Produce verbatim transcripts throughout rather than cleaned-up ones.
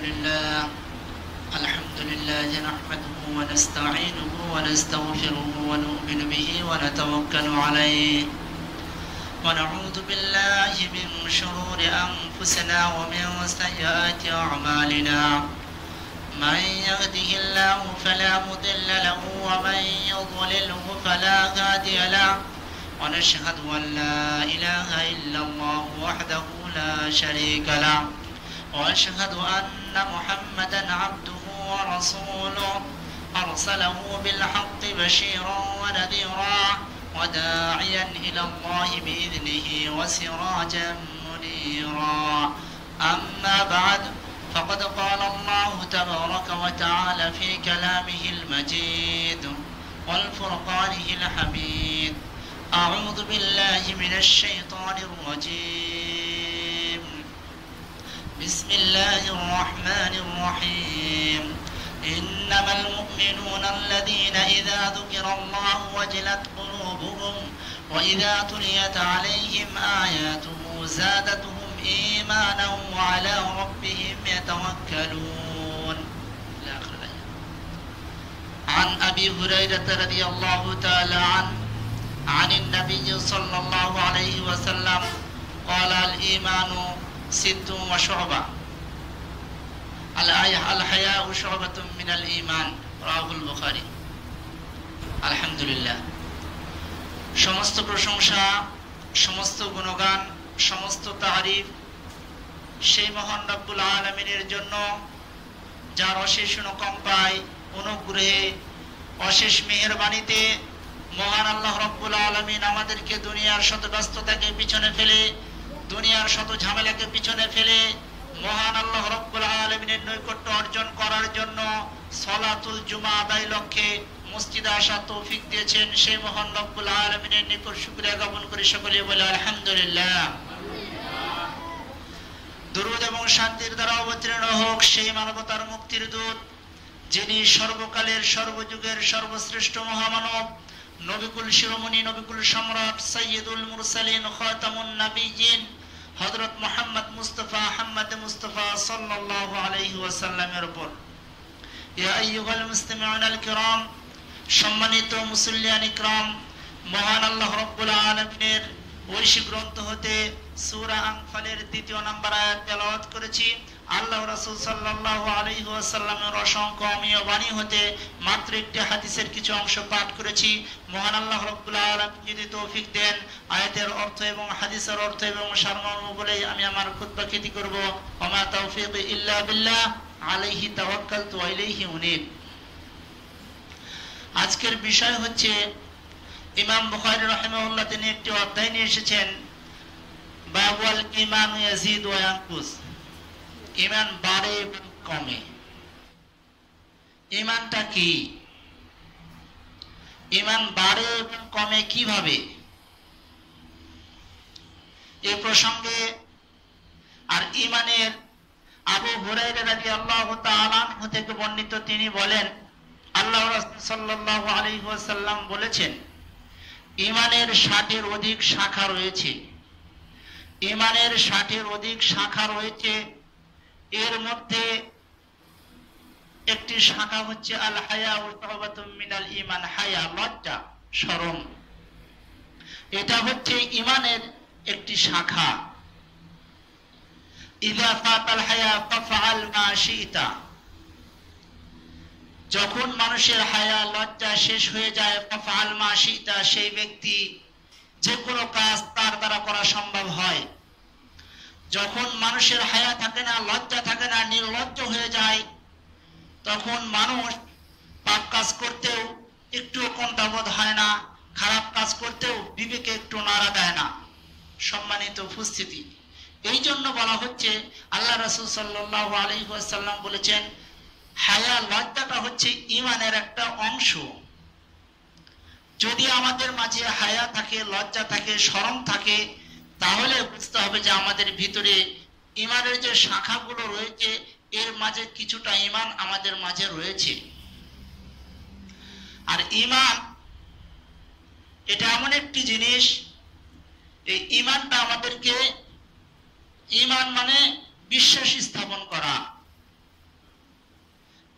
لله الحمد لله نحمده ونستعينه ونستغفره ونؤمن به ونتوكل عليه ونعوذ بالله من شرور أنفسنا ومن سيئات أعمالنا من يهده الله فلا مضل له ومن يضلله فلا هادي له ونشهد أن لا إله إلا الله وحده لا شريك له وأشهد أن محمدا عبده ورسوله أرسله بالحق بشيرا ونذيرا وداعيا إلى الله بإذنه وسراجا منيرا أما بعد فقد قال الله تبارك وتعالى في كلامه المجيد والفرقانه الحميد أعوذ بالله من الشيطان الرجيم بسم الله الرحمن الرحيم إنما المؤمنون الذين إذا ذكر الله وجلت قلوبهم وإذا تليت عليهم آياته زادتهم إيمانا وعلى ربهم يتوكلون. عن أبي هريرة رضي الله تعالى عنه عن النبي صلى الله عليه وسلم قال الإيمان ست وشعبة الآية الحياء شعبة من الإيمان رواه البخاري. الحمد لله সমস্ত প্রশংসা সমস্ত গুণগান সমস্ত তারিফ সেই মহান রব্বুল আলামিনের জন্য যার অশেষ অনুকম্পায় অনুগ্রহে অশেষ মেহেরবানিতে মহান আল্লাহ রব্বুল আলামিন আমাদেরকে দুনিয়ার শত ব্যস্ততাকে পিছনে ফেলে দুনিয়ার শত ঝামেলাকে পিছনে ফেলে মহান আল্লাহ রব্বুল আলামিনের নৈকট্য অর্জন করার জন্য সালাতুল জুমা আদায় লক্ষ্যে মসজিদে আসার তৌফিক দিয়েছেন। সেই মহান রব্বুল আলামিনের নিকট শুকরিয়া জ্ঞাপন করে সকলে বলে আলহামদুলিল্লাহ। দরুদ এবং শান্তির দ্বারা অবতীর্ণ হোক সেই মানবতার মুক্তির দূত যিনি সর্বকালের সর্বযুগের সর্বশ্রেষ্ঠ মহামানব নবিকুল শিরোমণি নবিকুল সম্রাট সাইয়্যিদুল মুরসালিন খাতামুন নাবিয়্যিন হযরত মুহাম্মদ মুস্তাফা আহমদ মুস্তাফা সাল্লাল্লাহু আলাইহি ওয়াসাল্লামের উপর। ইয়া আইয়ুহাল মুসলিমুনাল কিরাম, সম্মানিত মুসল্লিয়ান ইকরাম, মহান আল্লাহ রাব্বুল আলামিনের ঐশী গ্রন্থ হতে সূরা আনফালের দ্বিতীয় নম্বর আয়াত তেলাওয়াত করেছি। আল্লাহ রাসূল সাল্লাল্লাহু আলাইহি ওয়াসাল্লামের অসংখ্য অমীয় বাণী হতে মাত্র একটি হাদিসের কিছু অংশ পাঠ করেছি। মহান আল্লাহ রাব্বুল আলামিন যদি তৌফিক দেন আয়াতের অর্থ এবং হাদিসের অর্থ এবং সারমর্ম বলে আমি আমার খুতবা খ্যাতি করব। ওমা তাওফীক ইল্লা বিল্লাহ আলাইহি তাওয়াক্কালতু ওয়া ইলাইহি উনীব। আজকের বিষয় হচ্ছে ইমাম বুখারী রাহিমাহুল্লাহ তিনি একটি অধ্যায় নিয়ে এসেছেন বাবুল ঈমান ইয়াজিদ ওয়া ইয়ানকুস, ঈমান বাড়ে এবং কমে। ঈমানটা কি? ঈমান বাড়ে এবং কমে কিভাবে? এই প্রসঙ্গে আর ঈমানের আবু হুরায়রা রাদিয়াল্লাহু তাআলা আনহু থেকে বর্ণিত তিনি বলেন আল্লাহ রাসূল সাল্লাল্লাহু আলাইহি ওয়াসাল্লাম বলেছেন ঈমানের ষাটের অধিক শাখা রয়েছে। ঈমানের ষাটের অধিক শাখা রয়েছে। এর মধ্যে একটি শাখা হচ্ছে আল হায়া ওয়া তাওবাতুম মিনাল ঈমান, হায়া লজ্জা শরম, এটা হচ্ছে ঈমানের একটি শাখা। ইযা ফাতাল হায়া ফাফআল মা শি'তা, যখন মানুষের হায়া লজ্জা শেষ হয়ে যায় ফাফআল মা শি'তা, সেই ব্যক্তি যে কোনো কাজ তার দ্বারা করা সম্ভব হয়। যখন মানুষের হায়া থাকে না, লজ্জা থাকে না, নির্লজ্জ হয়ে যায়, তখন মানুষ পাপ কাজ করতেও একটু কুণ্ঠাবোধ হয় না, খারাপ কাজ করতেও বিবেকে একটু নাড়া দেয় না। সম্মানিত উপস্থিতি, এই জন্য বলা হচ্ছে আল্লাহ রাসূল সাল্লাল্লাহু আলাইহি ওয়াসাল্লাম বলেছেন হায়া লজ্জাটা হচ্ছে ঈমানের একটা অংশ। যদি আমাদের মাঝে হায়া থাকে, লজ্জা থাকে, শরম থাকে, তাহলে বুঝতে হবে যে আমাদের ভিতরে ঈমানের যে শাখাগুলো রয়েছে এর মাঝে কিছুটা ঈমান আমাদের মাঝে রয়েছে। আর ঈমান এটা এমন একটি জিনিস, এই ঈমানটা আমাদেরকে, ঈমান মানে বিশ্বাস স্থাপন করা,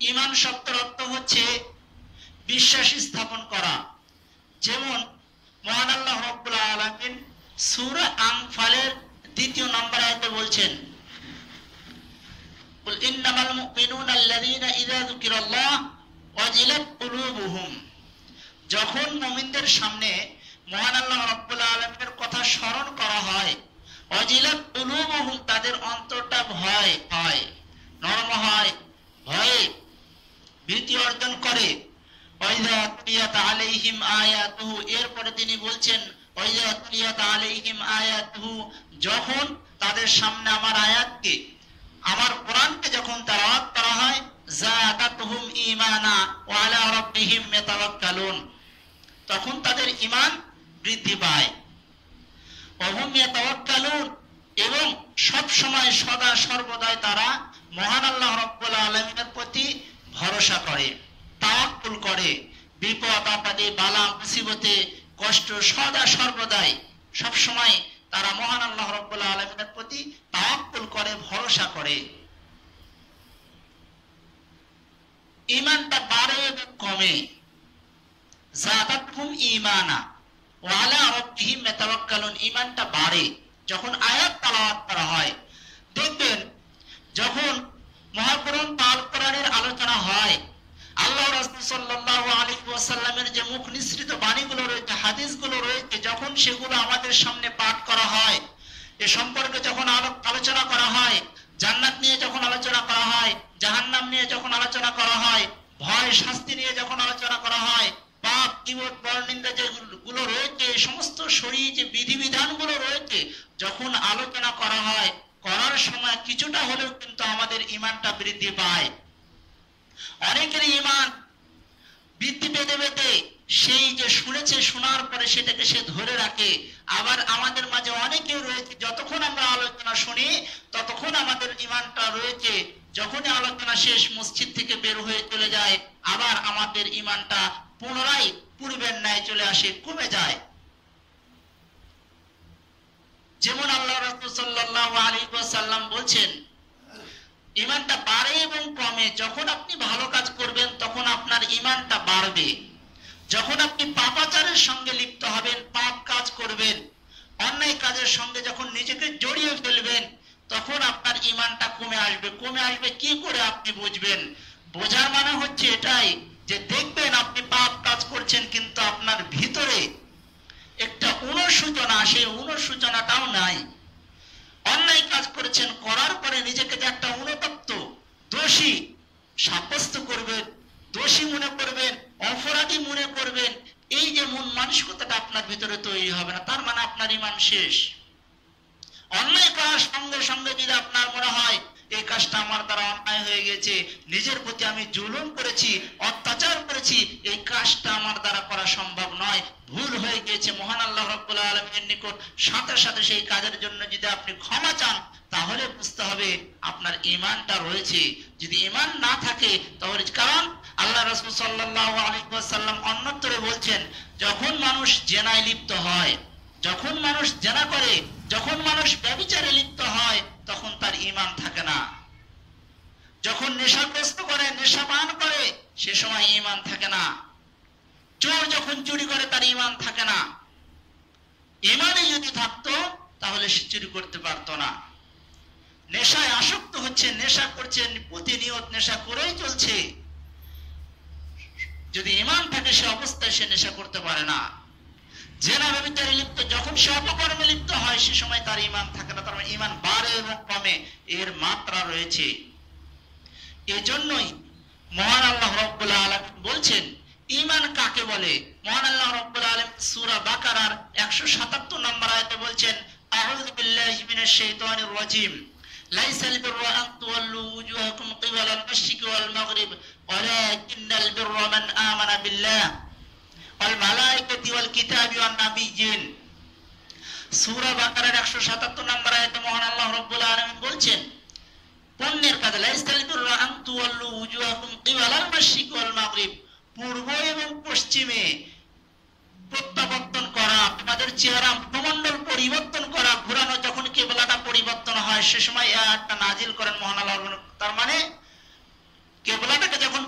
ঈমান শব্দের অর্থ হচ্ছে বিশ্বাস স্থাপন করা। যেমন মহান আল্লাহ রাব্বুল আলামিন সূরা আনফালের দ্বিতীয় নম্বর আয়াতে বলছেন, কুল ইন্নামাল মুমিনুনা আল্লাযীনা ইযা যুকিরাল্লাহ ওয়াজিলাত কুলুবুহুম। যখন মুমিনদের সামনে মহান আল্লাহ রাব্বুল আলামিনের কথা স্মরণ করা হয়, ওয়াজিলাত কুলুবুহুম, তাদের অন্তরটা ভয় হয়, নরম হয়, ভয়ে ভীতি অর্জন করে। ওয়াইযা তুলিয়াত আলাইহিম আয়াতুহু, এরপরে তিনি বলছেন ওয়াইযা তুলিয়াত আলাইহিম আয়াতুহু, যখন তাদের সামনে আমার আয়াতকে, আমার কোরআনকে যখন তেলাওয়াত করা হয়, যাদাতুহুম ঈমানা ওয়া আলা রাব্বিহিম ইয়াতাওয়াক্কালুন, তখন তাদের ঈমান বৃদ্ধি পায়। ওয়া হুম ইয়াতাওয়াক্কালুন, এবং সব সময় সদা সর্বদাই তারা মহান আল্লাহ রাব্বুল আলামিনের প্রতি ভরসা করে, তাওয়াক্কুল করে। বিপদ আপদে, বালা মুসিবতে, কষ্ট, সদা সর্বদাই সব সময় তারা মহান আল্লাহ রাব্বুল আলামিনের প্রতি তাওয়াক্কুল করে, ভরসা করে। ঈমানটা বাড়ে এবং কমে। যাদাতহুম ঈমানা ওয়া আলা রাব্বিহিম ইয়াতাওয়াক্কালুন, ঈমানটা বাড়ে যখন আয়াত তেলাওয়াত করা হয়। দেখবেন যখন মহাকুরআন আল কোরআনের আলোচনা হয়, আল্লাহ রাসূল সাল্লাল্লাহু আলাইহি ওয়াসাল্লামের যে মুখ নিঃসৃত বাণীগুলো রয়েছে, হাদিসগুলো রয়েছে, যখন সেগুলো আমাদের সামনে পাঠ করা হয়, এ সম্পর্কে যখন আলোচনা করা হয়, জান্নাত নিয়ে যখন আলোচনা করা হয়, জাহান্নাম নিয়ে যখন আলোচনা করা হয়, ভয় শাস্তি নিয়ে যখন আলোচনা করা হয়, পাপ কিবত পরনিন্দা যেগুলো রয়েছে, সমস্ত শরীয়ী যে বিধিবিধানগুলো রয়েছে, যখন আলোচনা করা হয়, করার সময় কিছুটা হলেও কিন্তু আমাদের ঈমানটা বৃদ্ধি পায়। অনেকের ঈমান বৃদ্ধি পেতে পেতে সেই যে শুনেছে, শোনার পরে সেটাকে সে ধরে রাখে। আবার আমাদের মাঝে অনেকেই রয়েছে, যতক্ষণ আমরা আলোচনা শুনি ততক্ষণ আমাদের ঈমানটা রয়েছে, যখনই আলোচনা শেষ মসজিদ থেকে বের হয়ে চলে যায়, আবার আমাদের ঈমানটা পুনরায় পূর্বের ন্যায় চলে আসে, কমে যায়। যেমন আল্লাহ রাসূল সাল্লাল্লাহু আলাইহি ওয়াসাল্লাম বলছেন, ঈমানটা বাড়ে এবং কমে। যখন আপনি ভালো কাজ করবেন তখন আপনার ঈমানটা বাড়বে। যখন আপনি পাপাচারের সঙ্গে লিপ্ত হবেন, পাপ কাজ করবেন, অন্যায় কাজের সঙ্গে যখন নিজেকে জড়িয়ে ফেলবেন, তখন আপনার ঈমানটা কমে আসবে। কমে আসবে কি করে আপনি বুঝবেন? বোঝার মানে হচ্ছে এটাই যে দেখবেন আপনি পাপ কাজ করছেন, কিন্তু আপনার ভিতরে একটা অনুশোচনা, সেই অনুশোচনাটাও নাই। অন্যায় কাজ করেছেন, করার পরে নিজেকে যে একটা অনুতপ্ত দোষী সাব্যস্ত করবেন, দোষী মনে করবেন, অপরাধী মনে করবেন, এই যে মন মানসিকতাটা আপনার ভিতরে তৈরি হবে না, তার মানে আপনার ঈমান শেষ। অন্যায় করার সঙ্গে সঙ্গে যদি আপনার মনে হয় এই কাজটা আমার দ্বারা অন্যায় হয়ে গেছে, নিজের প্রতি আমি জুলুম করেছি, অত্যাচার করেছি, এই কাজটা আমার দ্বারা করা সম্ভব নয়, ভুল হয়ে গিয়েছে, মহান আল্লাহ রাব্বুল আলামিনের নিকট সাথে সাথে সেই কাজের জন্য যদি আপনি ক্ষমা চান, তাহলে বুঝতে হবে আপনার ঈমানটা রয়েছে। যদি ঈমান না থাকে তাহলে, কারণ আল্লাহ রাসূল সাল্লাল্লাহু আলাইহি ওয়াসাল্লাম অন্যত্রে বলছেন, যখন মানুষ জেনায় লিপ্ত হয়, যখন মানুষ জেনা করে, যখন মানুষ ব্যভিচারে লিপ্ত হয়, তখন তার ঈমান থাকে না। যখন নেশাগ্রস্ত করে, নেশা পান করে, সে সময় ঈমান থাকে না। চোর যখন চুরি করে, তার ঈমান থাকে না। ঈমানই যদি থাকতো তাহলে সে চুরি করতে পারতো না। নেশায় আসক্ত হচ্ছে, নেশা করছে, প্রতিনিয়ত নেশা করেই চলছে। যদি ঈমান থাকে সে অবস্থায় সে নেশা করতে পারে না। জেনা ব্যভিচারে লিপ্ত, যখন সে অপকর্মে লিপ্ত হয়, সে সময় তার ঈমান থাকে না। তার মানে ঈমান বাড়ে এবং কমে, এর মাত্রা রয়েছে। এজন্যই মহান আল্লাহ রাব্বুল আলামিন বলছেন, ঈমান কাকে বলে? মহান আল্লাহ রাব্বুল আলামিন সূরা বাকারার একশো সাতাত্তর নম্বর আয়াতে বলছেন, আউযু বিল্লাহি মিনাশ শাইতানির রাজীম, লাইসাল বিররা আন তুওয়াল্লু উজুহাকুম কিবালাল মাশরিকি ওয়াল মাগরিব ওয়ালাকিন্নাল বিররা মান আমানা বিল্লাহ ওয়াল মালায়েকাতি ওয়াল কিতাবি ওয়ান নাবিয়্যিন। সূরা বাকারার একশো সাতাত্তর নম্বর আয়াতে মহান আল্লাহ রাব্বুল আলামিন বলছেন, পুণ্যের কাজ, লাইসাল বিররা আন তুওয়াল্লু উজুহাকুম কিবালাল মাশরিকি ওয়াল মাগরিব, পূর্ব এবং পশ্চিমে প্রত্যাবর্তন করা, আপনাদের চেহারা ভূমণ্ডল পরিবর্তন করা, ঘোরানো, যখন কিবলাটা পরিবর্তন হয় সে সময় এই আয়াতটা নাজিল করেন মহান আল্লাহ। তার মানে কিবলাটাকে যখন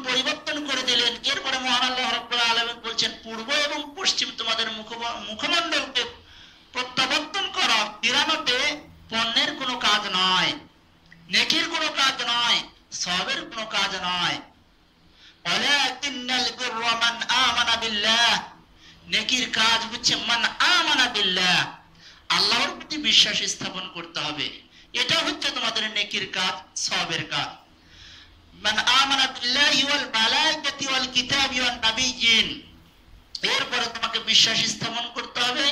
মুখমণ্ডলকে প্রত্যাবর্তন করা ফিরানোতে পণ্যের কোনো কাজ নয়, নেকির কোনো কাজ নয়, সওয়াবের কোনো কাজ নয়। ওয়ালাকিন্নাল বিররা মান আমানা বিল্লাহ, নেকির কাজ হচ্ছে মান আমানা বিল্লাহ, আল্লাহর প্রতি বিশ্বাস স্থাপন করতে হবে। এটা হচ্ছে তোমাদের নেকির কাজ, সওয়াবের কাজ। মান আমানা বিল্লাহি ওয়াল মালাইকাতি ওয়াল কিতাবি ওয়ান নাবিয়্যিন, এরপরে তোমাকে বিশ্বাস স্থাপন করতে হবে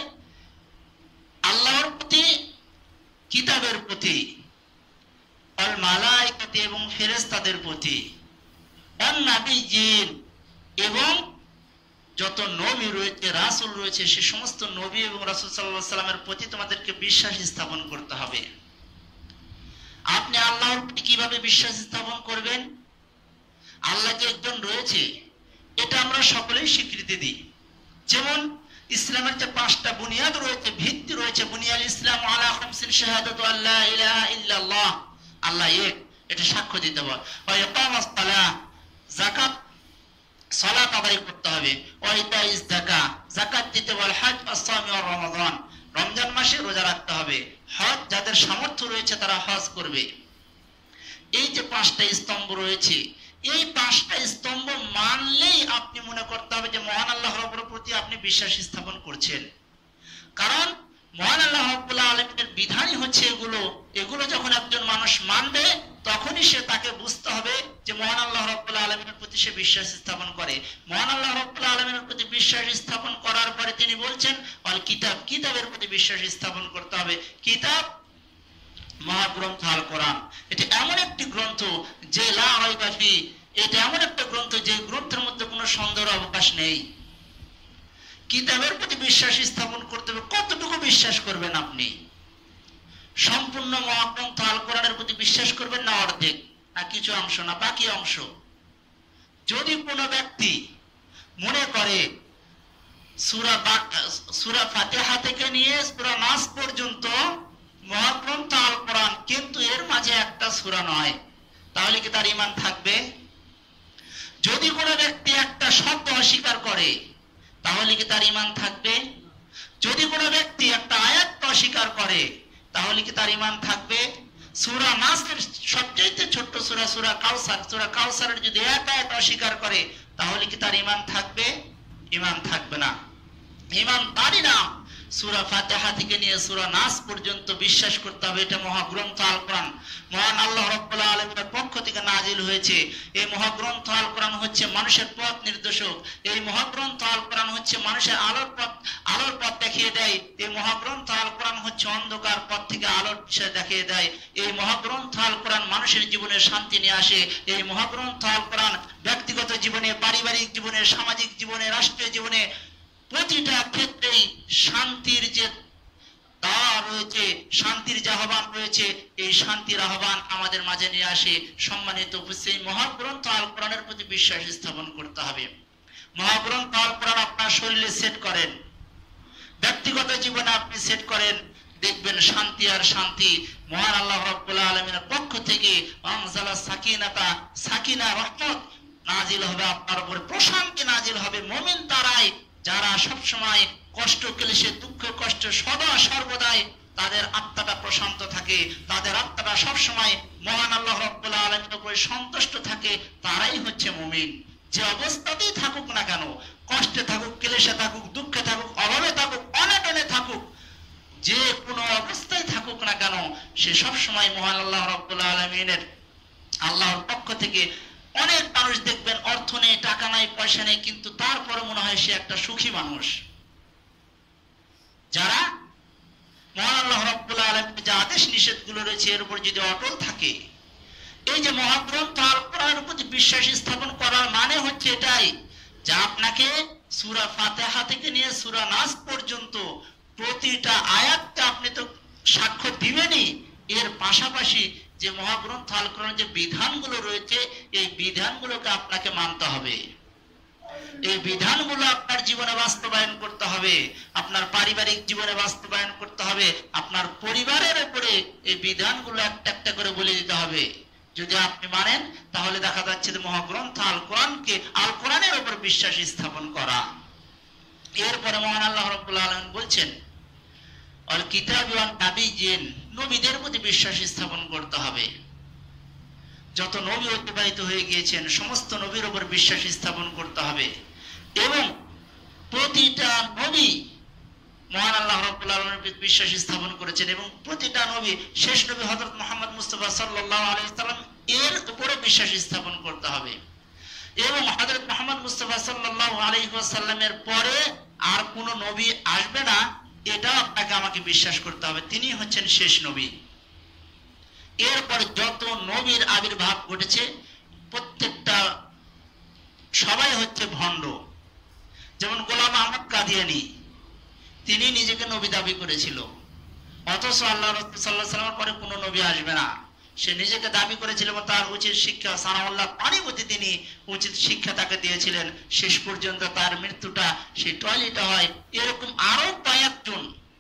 আল্লাহর প্রতি, কিতাবের প্রতি, ওয়াল মালাইকাতি এবং ফেরেশতাদের প্রতি, ওয়ান নাবিয়্যিন এবং যত নবী রয়েছে, রাসূল রয়েছে, সে সমস্ত নবী এবং রাসূল সাল্লাল্লাহু আলাইহি ওয়াসাল্লামের প্রতি তোমাদেরকে বিশ্বাস স্থাপন করতে হবে। আপনি আল্লাহর প্রতি কিভাবে বিশ্বাস স্থাপন করবেন? আল্লাহ যে একজন রয়েছে এটা আমরা সকলেই স্বীকৃতি দিই। যেমন ইসলামের যে পাঁচটা বুনিয়াদ রয়েছে, ভিত্তি রয়েছে, বুনিয়াল ইসলাম আলা খামসিন শাহাদাতু আল্লা ইলাহা ইল্লাল্লাহ, আল্লাহ এক, এটা সাক্ষ্য দিতে হবে। ওয়া ইকামাস সালাহ, যাকাত সালাত আদায় করতে হবে। ওয়া ইতাইজ যাকাত, যাকাত দিতে হবে। হজ আস-সাওম ওয়া রমাদান, রমজান মাসে রোজা রাখতে হবে। হজ যাদের সামর্থ্য রয়েছে তারা হজ করবে। এই যে পাঁচটা স্তম্ভ রয়েছে, এই পাঁচটা স্তম্ভ মানলেই আপনি মনে করতে হবে যে মহান আল্লাহ রাব্বুল প্রতি আপনি বিশ্বাস স্থাপন করছেন। কারণ মহান আল্লাহ রাব্বুল আলামিনের বিধানই হচ্ছে এগুলো। এগুলো যখন একজন মানুষ মানবে তখনই সে তাকে বুঝতে হবে যে মহান আল্লাহ রাব্বুল আলামিনের প্রতি সে বিশ্বাস স্থাপন করে। মহান আল্লাহ রাব্বুল আলামিনের প্রতি বিশ্বাস স্থাপন করার পরে তিনি বলছেন আল কিতাব, কিতাবের প্রতি বিশ্বাস স্থাপন করতে হবে। কিতাব মহাগ্রন্থ আল কোরআন, এটা এমন একটি গ্রন্থ যে লা রাইবা ফি, এটা এমন একটা গ্রন্থ যে গ্রন্থের মধ্যে কোনো সন্দেহের অবকাশ নেই। কিতাবের প্রতি বিশ্বাস স্থাপন করতে হবে। কতটুকু বিশ্বাস করবেন আপনি? সম্পূর্ণ মহাগ্রন্থ আল কোরআনের প্রতি বিশ্বাস করবেন না অর্ধেক, না কিছু অংশ, না বাকি অংশ? যদি কোনো ব্যক্তি মনে করে সূরা সূরা ফাতিহা থেকে নিয়ে সূরা নাস পর্যন্ত মহাগ্রন্থ আল কোরআন, কিন্তু এর মাঝে একটা সূরা নয়, তাহলে কি তার ঈমান থাকবে? যদি কোনো ব্যক্তি একটা শব্দ অস্বীকার করে তাহলে কি তার ঈমান থাকবে? যদি কোনো ব্যক্তি একটা আয়াত অস্বীকার করে তাহলে কি তার ঈমান থাকবে? সূরা নাসের সবচেয়ে ছোট্ট সূরা সূরা কাউসার, সূরা কাউসারের যদি এক আয়াত অস্বীকার করে তাহলে কি তার ঈমান থাকবে? ঈমান থাকবে না। ঈমান তারই নাম সূরা ফাতিহা থেকে নিয়ে সূরা নাস পর্যন্ত বিশ্বাস করতে হবে এটা মহাগ্রন্থ আল কোরআন মহান আল্লাহ রাব্বুল আলামিনের পক্ষ থেকে নাজিল হয়েছে। এই মহাগ্রন্থ আল কোরআন হচ্ছে মানুষের পথ নির্দেশক। এই মহাগ্রন্থ আল কোরআন হচ্ছে মানুষের আলোর পথ আলোর পথ দেখিয়ে দেয়। এই মহাগ্রন্থ আল কোরআন হচ্ছে অন্ধকার পথ থেকে আলোর দিশা দেখিয়ে দেয়। এই মহাগ্রন্থ আল কোরআন মানুষের জীবনে শান্তি নিয়ে আসে। এই মহাগ্রন্থ আল কোরআন ব্যক্তিগত জীবনে, পারিবারিক জীবনে, সামাজিক জীবনে, রাষ্ট্রীয় জীবনে প্রতিটা ক্ষেত্রেই শান্তির যে দ্বার রয়েছে, শান্তির যে আহ্বান রয়েছে, এই শান্তির আহ্বান আমাদের মাঝে নিয়ে আসে। সম্মানিত উপস্থিতি, মহাগ্রন্থ আল কোরআনের প্রতি বিশ্বাস স্থাপন করতে হবে। মহাগ্রন্থ আল কোরআন আপনার শরীরে সেট করেন, ব্যক্তিগত জীবনে আপনি সেট করেন, দেখবেন শান্তি আর শান্তি। মহান আল্লাহ রাব্বুল আলামিনের পক্ষ থেকে আনজালা সাকিনাতা, সাকিনা রহমত নাজিল হবে আপনার উপর, প্রশান্তি নাজিল হবে। মুমিন তারাই যারা সব সময় কষ্ট ক্লেশে, দুঃখ কষ্ট সদা সর্বদাই তাদের আত্মাটা প্রশান্ত থাকে, তাদের আত্মাটা সব সময় মহান আল্লাহ রাব্বুল আলামিনের উপরে সন্তুষ্ট থাকে, তারাই হচ্ছে মুমিন। যে অবস্থাতেই থাকুক না কেন, কষ্টে থাকুক, ক্লেশে থাকুক, দুঃখে থাকুক, অভাবে থাকুক, অনটনে থাকুক, যে কোনো অবস্থায় থাকুক না কেন, সে সব সময় মহান আল্লাহ রাব্বুল আলামিনের আল্লাহর পক্ষ থেকে। অনেক মানুষ দেখবেন অর্থ নেই, টাকা নাই, পয়সা নেই, কিন্তু তারপরে মনে হয় সে একটা সুখী মানুষ। যারা মহান আল্লাহ রাব্বুল আলামিনের যে আদেশ নিষেধ গুলো রয়েছে এর উপর যদি অটল থাকে, এই যে মহাগ্রন্থ আল কোরআনের প্রতি বিশ্বাস স্থাপন করার মানে হচ্ছে এটাই যে আপনাকে সূরা ফাতিহা থেকে নিয়ে সূরা নাস পর্যন্ত প্রতিটা আয়াতটা আপনি তো সাক্ষ্য দিবেনই, এর পাশাপাশি যে মহাগ্রন্থ আল কোরআনের যে বিধানগুলো রয়েছে এই বিধানগুলোকে আপনাকে মানতে হবে। এই বিধানগুলো আপনার জীবনে বাস্তবায়ন করতে হবে, আপনার পারিবারিক জীবনে বাস্তবায়ন করতে হবে, আপনার পরিবারের উপরে এই বিধানগুলো একটা একটা করে বলে দিতে হবে। যদি আপনি মানেন তাহলে দেখা যাচ্ছে যে মহাগ্রন্থ আল কোরআনকে, আল কোরআনের উপর বিশ্বাস স্থাপন করা। এরপরে মহান আল্লাহ রাব্বুল আলামিন বলছেন আল কিতাব ওয়ান নাবিয়্যিন, নবীদের প্রতি বিশ্বাস স্থাপন করতে হবে। যত নবী অতিবাহিত হয়ে গিয়েছেন সমস্ত নবীর উপর বিশ্বাস স্থাপন করতে হবে এবং প্রতিটা নবী মহান আল্লাহ রাব্বুল আলামিনের বিশ্বাস স্থাপন করেছেন এবং প্রতিটা নবী শেষ নবী হযরত মুহাম্মদ মুস্তাফা সাল্লাল্লাহু আলাইহি ওয়াসাল্লাম এর উপরে বিশ্বাস স্থাপন করতে হবে এবং হযরত মুহাম্মদ মুস্তাফা সাল্লাল্লাহু আলাইহি ওয়াসাল্লামের পরে আর কোন নবী আসবে না এটা আপনাকে আমাকে বিশ্বাস করতে হবে, তিনি হচ্ছেন শেষ নবী। এরপর যত নবীর আবির্ভাব ঘটেছে প্রত্যেকটা সবাই হচ্ছে ভণ্ড। যেমন গোলাম আহমদ কাদিয়ানী, তিনি নিজেকে নবী দাবি করেছিল, অথচ আল্লাহ রাসূল সাল্লাল্লাহু আলাইহি ওয়াসাল্লামের পরে কোনো নবী আসবে না। সে নিজেকে দাবি করেছিল এবং তার উচিত শিক্ষা সানাউল্লাহ পানিপতি তিনি উচিত শিক্ষা তাকে দিয়েছিলেন। শেষ পর্যন্ত তার মৃত্যুটা সেই টয়লেটে হয়। এরকম আরো কয়েকজন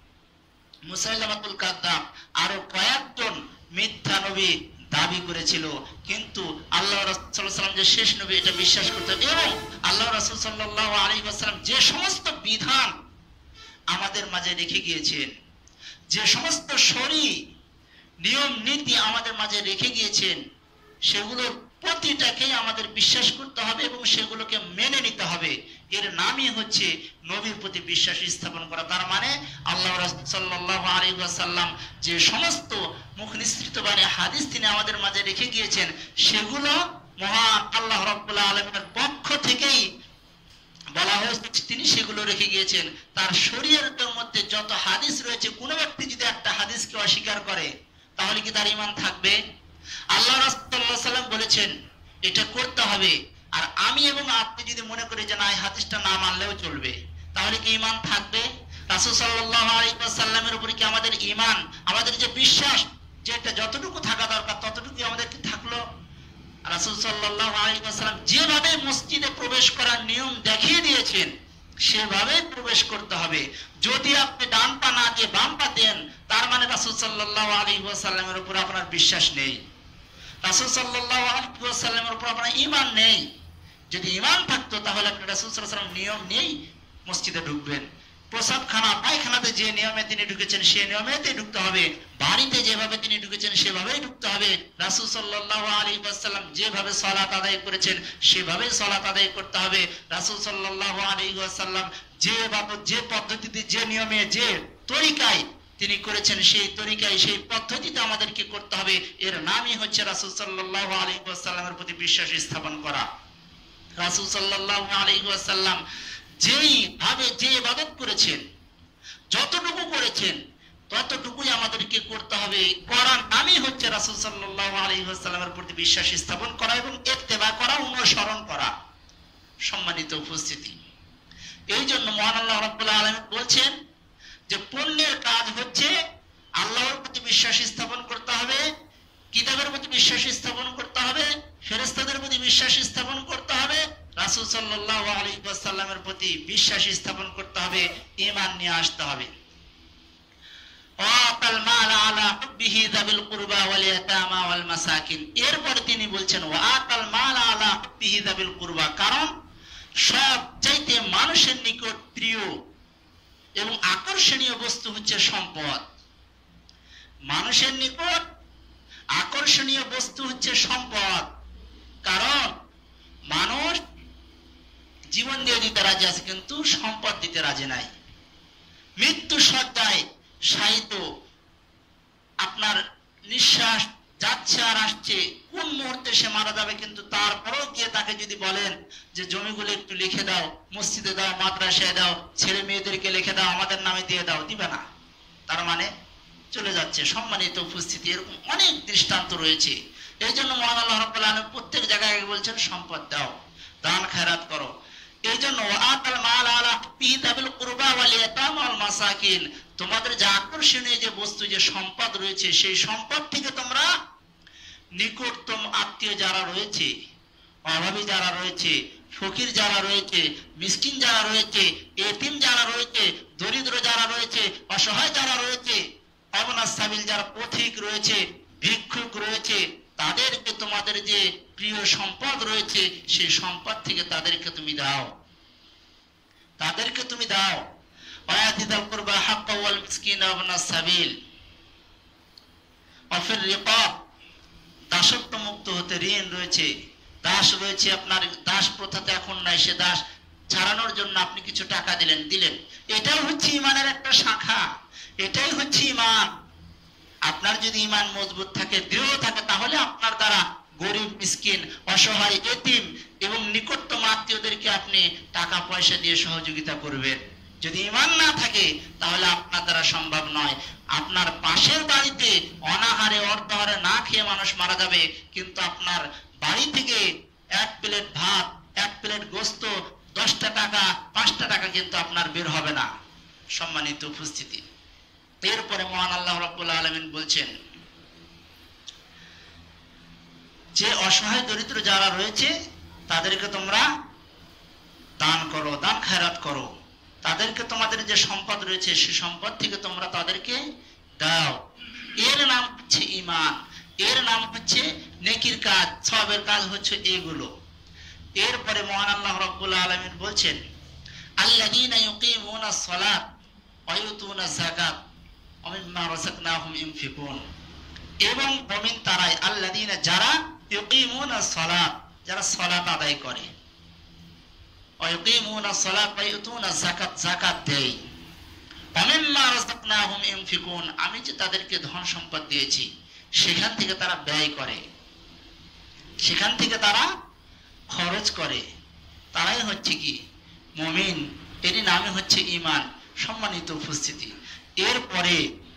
মুসাইলামাতুল কাযযাব, আরো কয়েকজন মিথ্যা নবী দাবি করেছিল, কিন্তু আল্লাহ রাসূল সাল্লাল্লাহু আলাইহি ওয়াসাল্লাম যে শেষ নবী এটা বিশ্বাস করতেন এবং আল্লাহ রাসূল সাল্লাল্লাহু আলাইহি ওয়াসাল্লাম যে সমস্ত বিধান আমাদের মাঝে রেখে গিয়েছেন, যে সমস্ত শরী নিয়ম নীতি আমাদের মাঝে রেখে গিয়েছেন, সেগুলোর প্রতিটাকেই আমাদের বিশ্বাস করতে হবে এবং সেগুলোকে মেনে নিতে হবে। এর নামই হচ্ছে নবীর প্রতি বিশ্বাস স্থাপন করা। তার মানে আল্লাহ রাসূল সাল্লাল্লাহু আলাইহি ওয়াসাল্লাম যে সমস্ত মুখ নিঃসৃত বাণী হাদিস তিনি আমাদের মাঝে রেখে গিয়েছেন, সেগুলো মহান আল্লাহ রাব্বুল আলামিনের পক্ষ থেকেই বলা হয়েছে, তিনি সেগুলো রেখে গিয়েছেন। তার শরীয়তের মধ্যে যত হাদিস রয়েছে, কোনো ব্যক্তি যদি একটা হাদিসকে অস্বীকার করে তাহলে কি তার ঈমান থাকবে? আল্লাহ রাসূল সাল্লাল্লাহু আলাইহি ওয়াসাল্লাম বলেছেন এটা করতে হবে, আর আমি এবং আপনি যদি মনে করি যে না এই হাদিসটা না মানলেও চলবে, তাহলে কি ঈমান থাকবে? রাসূল সাল্লাল্লাহু আলাইহি ওয়াসাল্লামের উপরে কি আমাদের ঈমান, আমাদের যে বিশ্বাস, যেটা যতটুকু থাকা দরকার ততটুকু আমাদের কি থাকলো? রাসূল সাল্লাল্লাহু আলাইহি ওয়াসাল্লাম যেভাবে মসজিদে প্রবেশ করার নিয়ম দেখিয়ে দিয়েছেন সেভাবে প্রবেশ করতে হবে। যদি আপনি ডান পা না দিয়ে বাম পা দেন, তার মানে রাসূল সাল্লাল্লাহু আলাইহি ওয়াসাল্লামের উপর আপনার বিশ্বাস নেই, রাসূল সাল্লাল্লাহু আলাইহি ওয়াসাল্লামের উপর আপনার ঈমান নেই। যদি ঈমান থাকতো তাহলে আপনি রাসূল সাল্লাল্লাহু আলাইহি ওয়াসাল্লাম নিয়ম নেই মসজিদে ঢুকবেন। প্রসাবখানা পায়খানাতে যে নিয়মে তিনি ঢুকেছেন সেই নিয়মেতেই ঢুকতে হবে, বাড়িতে যেভাবে তিনি ঢুকেছেন সেভাবেই ঢুকতে হবে। রাসূল সাল্লাল্লাহু আলাইহি ওয়াসাল্লাম যেভাবে সালাত আদায় করেছেন সেভাবেই সালাত আদায় করতে হবে। রাসূল সাল্লাল্লাহু আলাইহি ওয়াসাল্লাম যেভাবে যে পদ্ধতিতে যে নিয়মে যে তরিকায় তিনি করেছেন সেই তরিকায় সেই পদ্ধতিতে আমাদেরকে করতে হবে। এর নামই হচ্ছে রাসূল সাল্লাল্লাহু আলাইহি ওয়াসাল্লামের প্রতি বিশ্বাস স্থাপন করা। রাসূল সাল্লাল্লাহু আলাইহি ওয়াসাল্লাম যেই ভাবে যে ইবাদত করেছেন, যতটুকু করেছেন ততটুকুই আমাদেরকে করতে হবে। করার নামই হচ্ছে রাসূল সাল্লাল্লাহু আলাইহি ওয়াসাল্লামের প্রতি বিশ্বাস স্থাপন করা এবং ইত্তেবা করা, অনুসরণ করা। সম্মানিত উপস্থিতি, এই জন্য মহান আল্লাহ রাব্বুল আলামিন বলছেন যে পুণ্যের কাজ হচ্ছে আল্লাহর প্রতি বিশ্বাস স্থাপন করতে হবে, কিতাবের প্রতি বিশ্বাস স্থাপন করতে হবে, ফেরেশতাদের প্রতি বিশ্বাস স্থাপন করতে হবে, রাসূল সাল্লাল্লাহু আলাইহি ওয়াসাল্লামের প্রতি বিশ্বাস স্থাপন করতে হবে, ঈমান নিয়ে আসতে হবে। ওয়াতাল মাল আলা হুব্বিহি যাবিল কুরবা ওয়াল ইয়াতামা ওয়াল মাসাকিন। এরপর তিনি বলছেন ওয়াতাল মাল আলা হুব্বিহি যাবিল কুরবা, কারণ সবচাইতে মানুষের নিকট প্রিয় এবং আকর্ষণীয় বস্তু হচ্ছে সম্পদ। মানুষের নিকট আকর্ষণীয় বস্তু হচ্ছে সম্পদ, কারণ মানুষ জীবন দিয়ে দিতে রাজি আছে কিন্তু সম্পদ দিতে রাজি নাই। মৃত্যু সজ্জায় শায়িত, আপনার নিঃশ্বাস যাচ্ছে আর আসছে, কোন মুহূর্তে সে মারা যাবে, কিন্তু তারপরেও গিয়ে তাকে যদি বলেন যে জমিগুলো একটু লিখে দাও, মসজিদে দাও, মাদ্রাসায় দাও, ছেলে মেয়েদেরকে লিখে দাও, আমাদের নামে দিয়ে দাও, দিবে না। তার মানে চলে যাচ্ছে। সম্মানিত উপস্থিতি, এরকম অনেক দৃষ্টান্ত রয়েছে। এই জন্য মহান আল্লাহ রাব্বুল আলামিন প্রত্যেক জায়গায় বলছেন সম্পদ দাও, দান খেরাত করো। এই জন্য ওয়াতাল মাল আলা হুব্বিহি যাবিল কুরবা ওয়াল ইয়াতামা ওয়াল মাসাকিন, তোমাদের যে আকর্ষণীয় যে বস্তু যে সম্পদ রয়েছে সেই সম্পদ থেকে তোমরা নিকটতম আত্মীয় যারা রয়েছে, অভাবী যারা রয়েছে, ফকির যারা রয়েছে, মিসকিন যারা রয়েছে, এতিম যারা রয়েছে, দরিদ্র যারা রয়েছে, অসহায় যারা রয়েছে, অবনা সাবিল যারা পথিক রয়েছে, ভিক্ষুক রয়েছে, তাদেরকে তোমাদের যে প্রিয় সম্পদ রয়েছে সেই সম্পদ থেকে তাদেরকে তুমি দাও। তাদেরকে তুমি দাও। ওয়াতি দাল কুরবা হাক্কা ওয়াল মিসকিন ওয়া ইবনাস সাবিল ওয়া ফির রিকাব, দাসত্ব মুক্ত হতে ঋণ রয়েছে, দাস রয়েছে আপনার, দাস প্রথাতে এখন নাই, সে দাস ছাড়ানোর জন্য আপনি কিছু টাকা দিলেন দিলেন এটাও হচ্ছে ইমানের একটা শাখা, এটাই হচ্ছে ইমান। আপনার যদি ইমান মজবুত থাকে, দৃঢ় থাকে, তাহলে আপনার দ্বারা গরিব, মিসকিন, অসহায়, এতিম এবং নিকটতম আত্মীয়দেরকে আপনি টাকা পয়সা দিয়ে সহযোগিতা করবেন। যদি ইমান না থাকে তাহলে আপনার দ্বারা সম্ভব নয়। আপনার পাশের বাড়িতে অনাহারে অর্ধহারে না খেয়ে মানুষ মারা যাবে, কিন্তু আপনার বাড়ি থেকে এক প্লেট ভাত, এক প্লেট গোস্ত, দশটা টাকা, পাঁচটা টাকা কিন্তু আপনার বের হবে না। সম্মানিত উপস্থিতি, এরপরে মহান আল্লাহ রাব্বুল আলামিন বলছেন যে অসহায় দরিদ্র যারা রয়েছে তাদেরকে তোমরা দান করো, দান খেরাত করো, তাদেরকে তোমাদের যে সম্পদ রয়েছে সে সম্পদ থেকে তোমরা তাদেরকে দাও। এর নাম হচ্ছে ঈমান, এর নাম হচ্ছে নেকির কাজ, সওয়াবের কাজ হচ্ছে এগুলো। এরপরে মহান আল্লাহ রাব্বুল আলামিন বলছেন আল্লাযীনা ইউকিমুনাস সালাত ওয়া ইউতুনাজ যাকাত ওয়া মিম্মা রাযাকনাহুম ইউনফিকুন, এবং মুমিন তারাই আল্লাযীনা যারা ইউকিমুনাস সালাত, যারা সালাত আদায় করে, ওয়া ইউকিমুনাস সালাত ওয়া ইউতুনাজ যাকাত, যাকাত দেয়, ওয়া মিম্মা রাযাকনাহুম ইউনফিকুন, আমি যে তাদেরকে ধন সম্পদ দিয়েছি সেখান থেকে তারা ব্যয় করে, সেখান থেকে তারা খরচ করে, তারাই হচ্ছে কি মুমিন। এরই নামে হচ্ছে ঈমান। সম্মানিত উপস্থিতি, এরপরে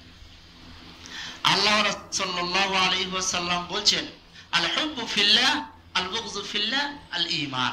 আল্লাহ রাসূল সাল্লাল্লাহু আলাইহি ওয়াসাল্লাম বলছেন আল হুব্বু ফিল্লাহ আল বুগযু ফিল্লাহ আল ঈমান।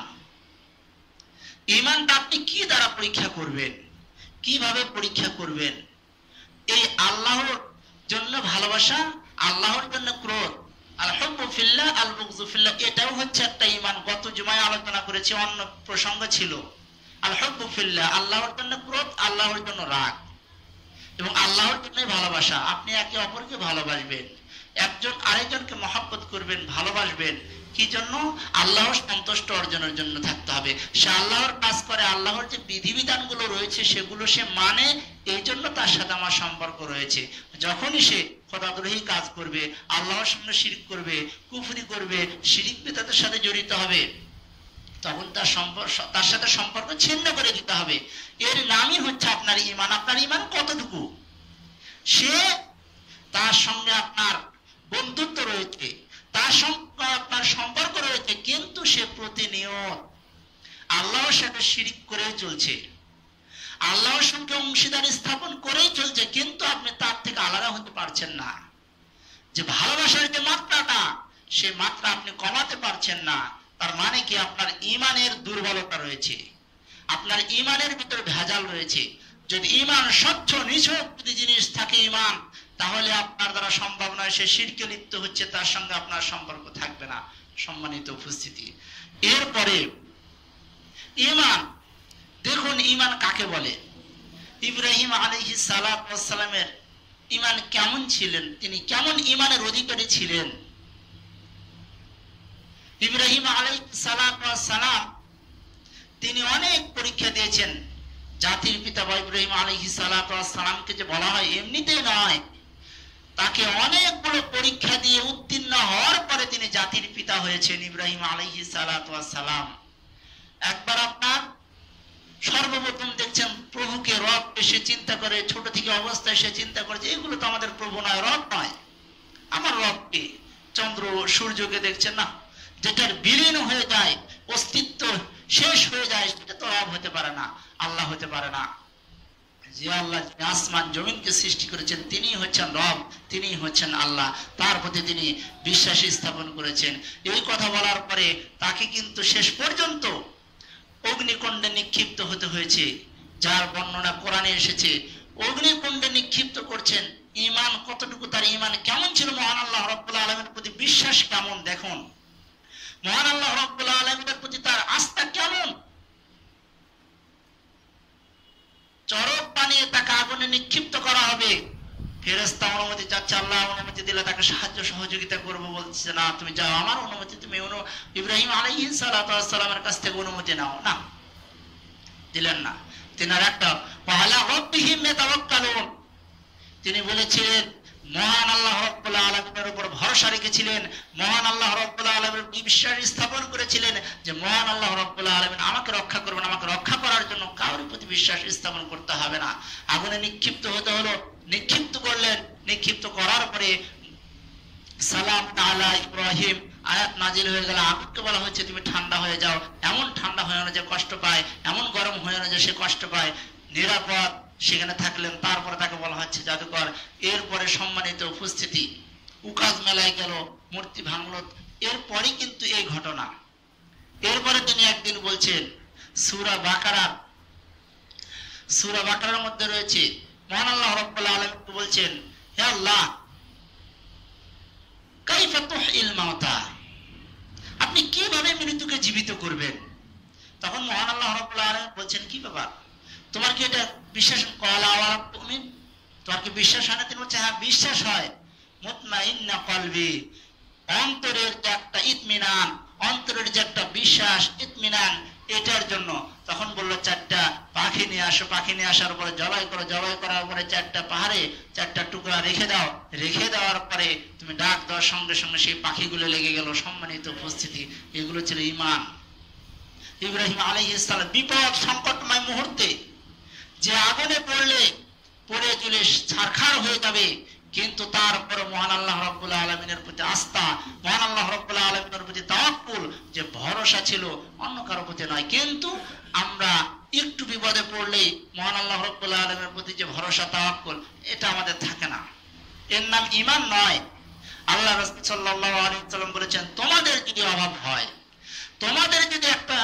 ঈমানটা আপনি কি দ্বারা পরীক্ষা করবেন, কিভাবে পরীক্ষা করবেন? এই আল্লাহর জন্য ভালোবাসা, আল্লাহর জন্য ক্রোধ, আল হুব্বু ফিল্লাহ আল বুগযু ফিল্লাহ, এটাও হচ্ছে একটা ঈমান। গত জুমায় আলোচনা করেছি, অন্য প্রসঙ্গ ছিল। আল হুব্বু ফিল্লাহ, আল্লাহর জন্য ক্রোধ, আল্লাহর জন্য রাগ এবং আল্লাহর জন্য ভালোবাসা। আপনি একে অপরকে ভালোবাসবেন, একজন আরেকজনকে মহব্বত করবেন, ভালোবাসবেন। কি জন্য? আল্লাহর সন্তুষ্ট অর্জনের জন্য থাকতে হবে। সে আল্লাহর কাজ করে, আল্লাহর যে বিধিবিধানগুলো রয়েছে সেগুলো সে মানে, এই জন্য তার সাথে আমার সম্পর্ক রয়েছে। যখনই সে খোদাদ্রোহী কাজ করবে, আল্লাহর সঙ্গে শিরক করবে, কুফরি করবে, শিরক বিদআতের সাথে জড়িত হবে, তখন তার সম্পর্ক, তার সাথে সম্পর্ক ছিন্ন করে দিতে হবে। এর নামই হচ্ছে আপনার ঈমান। আপনার ঈমান কতটুকু? সে, তার সঙ্গে আপনার বন্ধুত্ব রয়েছে, তার সঙ্গে আপনার সম্পর্ক রয়েছে, কিন্তু সে প্রতিনিয়ত আল্লাহর সাথে শিরক করে চলছে, আল্লাহর সঙ্গে অংশীদার স্থাপন করেই চলছে, কিন্তু আপনি তার থেকে আলাদা হতে পারছেন না। যে ভালোবাসার যে মাত্রাটা, সে মাত্রা আপনি কমাতে পারছেন না। তার মানে কি? আপনার ঈমানের দুর্বলতা রয়েছে, আপনার ঈমানের ভিতরে ভেজাল রয়েছে। যদি ঈমান স্বচ্ছ নিছক যদি জিনিস থাকে ঈমান, তাহলে আপনার দ্বারা সম্ভব নয়। সে শিরকে লিপ্ত হচ্ছে, তার সঙ্গে আপনার সম্পর্ক থাকবে না। সম্মানিত উপস্থিতি, এরপরে ঈমান দেখুন, ঈমান কাকে বলে? ইব্রাহিম আলাইহিস সালাতু ওয়াস সালামের ঈমান কেমন ছিলেন, তিনি কেমন ঈমানের অধিকারী ছিলেন? ইব্রাহিম আলাইহিস সালাতু ওয়াস সালাম তিনি অনেক পরীক্ষা দিয়েছেন। জাতির পিতা ইব্রাহিম আলাইহিস সালাতু ওয়াস সালামকে যে বলা হয় এমনিতেই নয়, তাকে অনেকগুলো পরীক্ষা দিয়ে উত্তীর্ণ হওয়ার পরে তিনি জাতির পিতা হয়েছেন ইব্রাহিম আলাইহিস সালাতু ওয়াস সালাম। একবার আপনার সর্বপ্রথম দেখছেন প্রভুকে রব সে চিন্তা করে, ছোট থেকে অবস্থায় সে চিন্তা করে যে এগুলো তো আমাদের প্রভু নয়, রব নয়, আমার রবকে। চন্দ্র সূর্যকে দেখছেন না, যেটার বিলীন হয়ে যায়, অস্তিত্ব শেষ হয়ে যায়, সেটা তো রব হতে পারে না, আল্লাহ হতে পারে না। যে আল্লাহ আসমান জমিনকে সৃষ্টি করেছেন তিনি হচ্ছেন রব, তিনি হচ্ছেন আল্লাহ, তার প্রতি তিনি বিশ্বাসী স্থাপন করেছেন। এই কথা বলার পরে তাকে কিন্তু শেষ পর্যন্ত অগ্নিকুণ্ডে নিক্ষিপ্ত হতে হয়েছে, যার বর্ণনা কোরআনে এসেছে। অগ্নিকুণ্ডে নিক্ষিপ্ত করছেন। ঈমান কতটুকু, তার ঈমান কেমন ছিল, মহান আল্লাহ রাব্বুল আলামিনের প্রতি বিশ্বাস কেমন, দেখুন মহান আল্লাহ রাব্বুল আলামিনের প্রতি তার আস্থা কেমন। চরক বানিয়ে তাকে আগুনে নিক্ষিপ্ত করা হবে, ফেরেশতা অনুমতি চাচ্ছে, আল্লাহ অনুমতি দিলে তাকে সাহায্য সহযোগিতা করবো, বলছে না তুমি যাও, আমার অনুমতি তুমি ইব্রাহিম আলাইহিস সালাতু ওয়াস সালামের কাছ থেকে অনুমতি নাও না। দিলেন না। তিনার একটা ওয়ালা রাব্বিহিম ইয়াতাওয়াক্কালুন, তিনি বলেছিলেন মহান আল্লাহ রাব্বুল আলামিনের উপর ভরসা রেখেছিলেন, মহান আল্লাহ রাব্বুল আলামিনের বিশ্বাস স্থাপন করেছিলেন যে মহান আল্লাহ রাব্বুল আলামিন আমাকে রক্ষা করবেন, আমাকে রক্ষা করার জন্য কারোর প্রতি বিশ্বাস স্থাপন করতে হবে না। আগুনে নিক্ষিপ্ত হতে হলো, নিক্ষিপ্ত করলেন, নিক্ষিপ্ত করার পরে সালাম আলা ইব্রাহিম আয়াত নাজিল হয়ে গেল। আগুনকে বলা হয়েছে তুমি ঠান্ডা হয়ে যাও, এমন ঠান্ডা হয় না যে কষ্ট পায়, এমন গরম হয় না যে সে কষ্ট পায়, নিরাপদ সেখানে থাকলেন। তারপরে তাকে বলা হচ্ছে জাদুকর। এরপরে সম্মানিত উপস্থিতি, উকাজ মেলায় গেল, মূর্তি ভাঙল। এরপরে কিন্তু এই ঘটনা, এরপরে তিনি একদিন বলছেন সূরা বাকারা, সূরা বাকারার মধ্যে রয়েছে মহান আল্লাহ রাব্বুল আলামিন বলছেন হে আল্লাহ কাইফা তুহিল মাউতা, আপনি কিভাবে মৃত্যুকে জীবিত করবেন? তখন মহান আল্লাহ রাব্বুল আলামিন বলছেন কি ব্যাপার, তোমার কি এটা বিশ্বাস? ক্বালা ওয়া তুমিন, তোমার কি বিশ্বাস হয় না? তিনি বলছেন হ্যাঁ বিশ্বাস হয়। মুতমাইন্না কলবি, অন্তরের যে একটা ইতমিনান, অন্তরের যে একটা বিশ্বাস ইতমিনান, এটার জন্য। তখন বললো চারটা পাখি নিয়ে আসো, পাখি নিয়ে আসার পরে জবাই করো, জবাই করার পরে চারটা পাহাড়ে চারটা টুকরা রেখে দাও, রেখে দেওয়ার পরে তুমি ডাক দেওয়ার সঙ্গে সঙ্গে সেই পাখিগুলো লেগে গেল। সম্মানিত উপস্থিতি, এগুলো ছিল ঈমান। ইব্রাহিম আলাইহিস সালাম বিপদ সংকটময় মুহূর্তে যে আগুনে পড়লে পড়ে চলে ছারখার হয়ে যাবে, কিন্তু তারপর মহান আল্লাহ রাব্বুল আলামিনের প্রতি আস্থা, মহান আল্লাহ রাব্বুল আলামিনের প্রতি তাওয়াক্কুল, যে ভরসা ছিল অন্য কারো প্রতি নয়। কিন্তু আমরা একটু বিপদে পড়লেই মহান আল্লাহ রাব্বুল আলামিনের প্রতি যে ভরসা তাওয়াক্কুল, এটা আমাদের থাকে না। এর নাম ঈমান নয়। আল্লাহ রাসূল সাল্লাল্লাহু আলাইহি ওয়াসাল্লাম বলেছেন তোমাদের যদি অভাব হয়, তোমাদের যদি একটা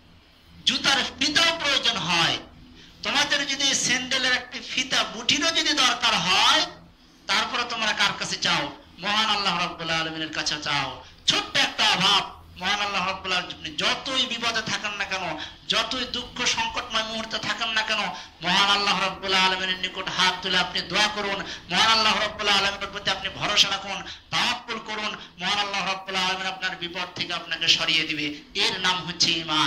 জুতার ফিতাও প্রয়োজন হয়, তোমাদের যদি স্যান্ডেলের একটি ফিতা বুটিরও যদি দরকার হয়, তারপরে তোমরা কার কাছে চাও? মহান আল্লাহ রাব্বুল আলামিনের কাছে চাও। ছোট্ট একটা অভাব, মহান আল্লাহ রাব্বুল আলামিন যতই বিপদে থাকেন না কেন, যতই দুঃখ সংকটময় মুহূর্তে থাকেন না কেন, মহান আল্লাহ রাব্বুল আলামিনের নিকট হাত তুলে আপনি দোয়া করুন, মহান আল্লাহ রাব্বুল আলামিনের প্রতি আপনি ভরসা রাখুন, তাওয়াক্কুল করুন, মহান আল্লাহ রাব্বুল আলামিন আপনার বিপদ থেকে আপনাকে সরিয়ে দিবে। এর নাম হচ্ছে ঈমান।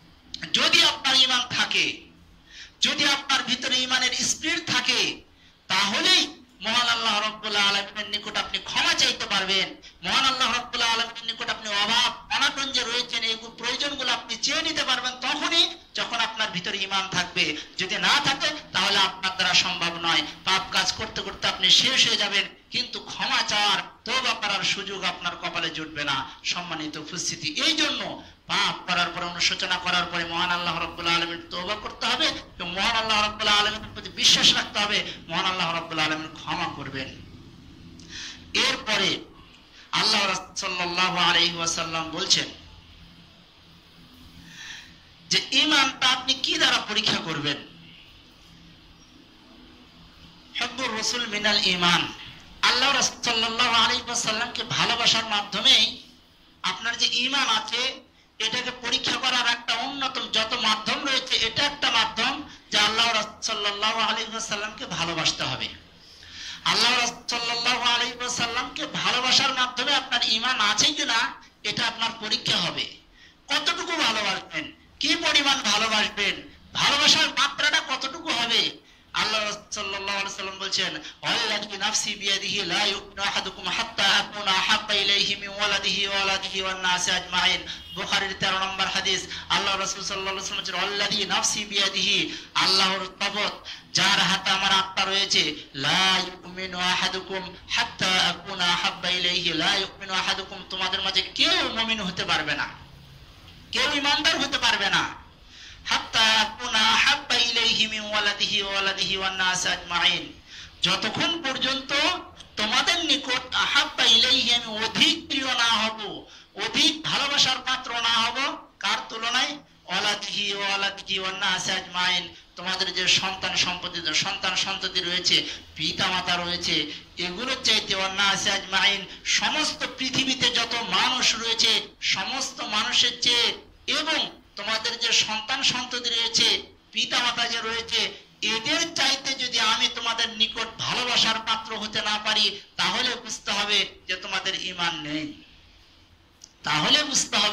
যদি আপনার ঈমান থাকে, যদি আপনার ভিতরে ঈমানের স্পিরিট থাকে, তাহলেই মহান আল্লাহ রাব্বুল আলামিনের নিকট আপনি ক্ষমা চাইতে পারবেন। মহান আল্লাহ রাব্বুল আলামিনের নিকট আপনি অভাব অনাটন যে রয়েছেন এই প্রয়োজনগুলো আপনি চেয়ে নিতে পারবেন তখনই যখন আপনার ভিতরে ঈমান থাকবে। যদি না থাকে তাহলে আপনার দ্বারা সম্ভব নয়। পাপ কাজ করতে করতে আপনি শেষ হয়ে যাবেন, কিন্তু ক্ষমা চাওয়ার, তওবা করার সুযোগ আপনার কপালে জুটবে না। সম্মানিত উপস্থিতি, এই জন্য পাপ করার পরে, অনুশোচনা করার পরে মহান আল্লাহ রাব্বুল আলামিন তওবা করতে হবে এবং মহান আল্লাহ রাব্বুল আলামিনের প্রতি বিশ্বাস রাখতে হবে। মহান আল্লাহ রাব্বুল আলামিন ক্ষমা করবেন। এরপরে আল্লাহ রাসূল সাল্লাল্লাহু আলাইহি ওয়াসাল্লাম বলছেন যে ঈমানটা আপনি কি দ্বারা পরীক্ষা করবেন? হুব্বুর রাসূল মিনাল ঈমান, আল্লাহ রাসূল সাল্লাল্লাহু আলাইহি ওয়াসাল্লামকে ভালোবাসার মাধ্যমেই আপনার যে ঈমান আছে এটাকে পরীক্ষা করার একটা অন্যতম যত মাধ্যম রয়েছে, এটা একটা মাধ্যম যে আল্লাহ রাসূল সাল্লাল্লাহু আলাইহি ওয়াসাল্লামকে ভালোবাসতে হবে। আল্লাহ রাসূল সাল্লাল্লাহু আলাইহি ওয়াসাল্লামকে ভালোবাসার মাধ্যমে আপনার ঈমান আছে কিনা এটা আপনার পরীক্ষা হবে। কতটুকু ভালোবাসবেন, কি পরিমাণ ভালোবাসবেন, ভালোবাসার মাত্রাটা কতটুকু হবে? আল্লাহ রাসূল সাল্লাল্লাহু আলাইহি ওয়াসাল্লাম বলেন ওয়াল্লাযী নাফসি বিয়াদিহি লা ইউমিনু আহাদুকুম হাত্তা আকুনা আহাব্বা ইলাইহি মিন ওয়ালাদিহি ওয়া ওয়ালাদিহি ওয়ান নাসি আজমাইন। বুখারীর তেরো নম্বর হাদিস। আল্লাহ রাসূল সাল্লাল্লাহু আলাইহি ওয়াসাল্লাম বলেন ওয়াল্লাযী নাফসি বিয়াদিহি, আল্লাহর শপথ যার হাতে আমার আত্মা রয়েছে, লা ইউমিনু আহাদুকুম হাত্তা আকুনা আহাব্বা ইলাইহি, লা ইউমিনু আহাদুকুম, তোমাদের মাঝে কেউ মুমিন হতে পারবে না, কেউ ঈমানদার হতে পারবে না, হাত্তা আকুনা আহাব্বা ইলাইহি মিন ওয়ালাদিহি ওয়া ওয়ালাদিহি ওয়ান নাস আজমাইন, যতক্ষণ পর্যন্ত তোমাদের নিকট আহাব্বা ইলাইহি আমি অধিক প্রিয় না হব, অধিক ভালোবাসার পাত্র না হব। কার তুলনায়? ওয়ালাদিহি ওয়া ওয়ালাদিহি ওয়ান নাস আজমাইন, তোমাদের যে সন্তান সম্পত্তি সন্তান সন্ততি রয়েছে, পিতা মাতা রয়েছে, এগুলোর চাইতে ওয়ান নাস আজমাইন, সমস্ত পৃথিবীতে যত মানুষ রয়েছে সমস্ত মানুষের চেয়ে, এবং তোমাদের যে সন্তান সন্ততি রয়েছে, পিতা মাতা যে রয়েছে, এদের চাইতে যদি আমি তোমাদের নিকট ভালোবাসার পাত্র হতে না পারি, তাহলে বুঝতে হবে যে তোমাদের ঈমান নেই। তাহলে বুঝতে হবে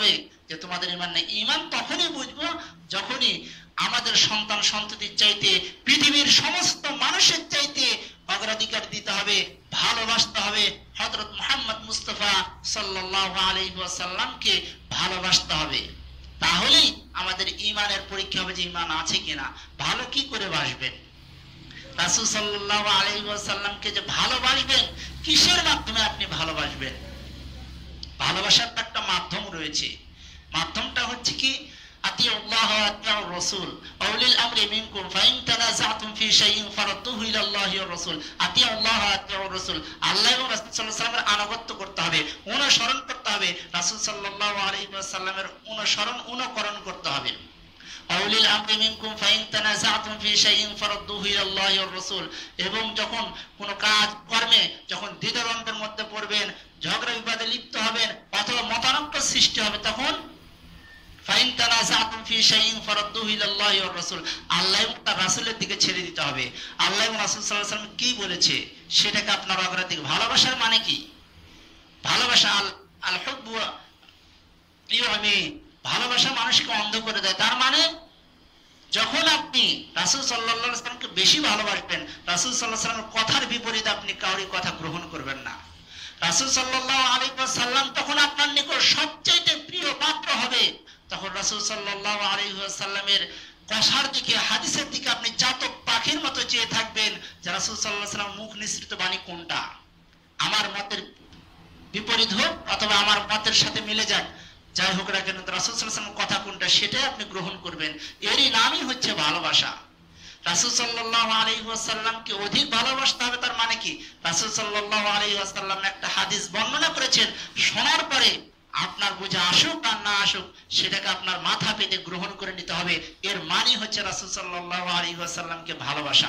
যে তোমাদের ঈমান নেই। ঈমান তখনই বুঝবো যখনই আমাদের সন্তান সন্ততির চাইতে পৃথিবীর সমস্ত মানুষের চাইতে অগ্রাধিকার দিতে হবে, ভালোবাসতে হবে। হযরত মুহাম্মদ মুস্তাফা সাল্লাল্লাহু আলাইহি ওয়াসাল্লামকে ভালোবাসতে হবে। তাহলেই আমাদের ঈমানের পরীক্ষা হবে যে ঈমান আছে কিনা। ভালো কি করে বাসবেন? রাসূল সাল্লাল্লাহু আলাইহি ওয়াসাল্লামকে যে ভালোবাসবেন, কিসের মাধ্যমে আপনি ভালোবাসবেন? ভালোবাসার একটা মাধ্যম রয়েছে। মাধ্যমটা হচ্ছে কি, আতিউল্লাহ ওয়া আতিউর রাসূল ওয়া উলিল আমরি মিনকুম ফাইন তানাযাতুম ফি শাইইন ফারদ্দুহু ইলাল্লাহি ওয়া রাসূল। আতিউল্লাহ ওয়া আতিউর রাসূল, আল্লাহ এবং রাসূল সাল্লাল্লাহু আলাইহি ওয়াসাল্লামের আনুগত্য করতে হবে, অনুসরণ করতে হবে। রাসূল সাল্লাল্লাহু আলাইহি ওয়াসাল্লামের অনুসরণ অনুকরণ করতে হবে। আউলিল আমরি মিনকুম ফাইন তানাযাতুম ফি শাইইন ফারদ্দুহু ইলাল্লাহি ওয়া রাসূল। এবং যখন কোন কাজ কর্মে যখন দ্বিধাদ্বন্দ্বের মধ্যে পড়বেন, ঝগড়া বিবাদে লিপ্ত হবেন অথবা মতানৈক্য সৃষ্টি হবে, তখন ফাইন তানাযাতুম ফি শাইইন ফারদ্দুহু ইলাল্লাহি ওয়া রাসূল, আল্লাহ এবং তার রাসূলের দিকে ছেড়ে দিতে হবে। আল্লাহ এবং রাসূল সাল্লাল্লাহু আলাইহি ওয়াসাল্লাম কি বলেছে সেটাকে আপনার অগ্রাধিকার। ভালোবাসার মানে কি? ভালোবাসা আল আল হুব্বু ইউমি, ভালোবাসা মানুষকে অন্ধ করে দেয়। তার মানে যখন আপনি রাসূল সাল্লাল্লাহু আলাইহি ওয়াসাল্লামকে বেশি ভালোবাসবেন, রাসূল সাল্লাল্লাহু আলাইহি ওয়াসাল্লামের কথার বিপরীতে আপনি কাউরি কথা গ্রহণ করবেন না। রাসূল সাল্লাল্লাহু আলাইহি ওয়াসাল্লাম তখন আপনার নিকট সবচেয়ে প্রিয় পাত্র হবে। তখন রাসূল সাল্লাল্লাহু আলাইহি ওয়াসাল্লামের কথার দিকে, হাদিসের দিকে আপনি চাতক পাখির মতো চেয়ে থাকবেন যে রাসূল সাল্লাল্লাহু আলাইহি ওয়াসাল্লাম মুখ নিঃসৃত বাণী কোনটা, আমার মতের বিপরীত হোক অথবা আমার মতের সাথে মিলে যাক, যাই হোক না কেন রাসূল সাল্লাল্লাহু আলাইহি ওয়াসাল্লামের কথা কোনটা সেটাই আপনি গ্রহণ করবেন। এরই নামই হচ্ছে ভালোবাসা। রাসূল সাল্লাল্লাহু আলাইহি ওয়াসাল্লামকে অধিক ভালোবাসতে হবে। তার মানে কি? রাসূল সাল্লাল্লাহু আলাইহি ওয়াসাল্লাম একটা হাদিস বর্ণনা করেছেন, শোনার পরে আপনার বুঝে আসুক আর না আসুক সেটাকে আপনার মাথা পেতে গ্রহণ করে নিতে হবে। এর মানে হচ্ছে রাসূল সাল্লাল্লাহু আলাইহি ওয়াসাল্লামকে ভালোবাসা।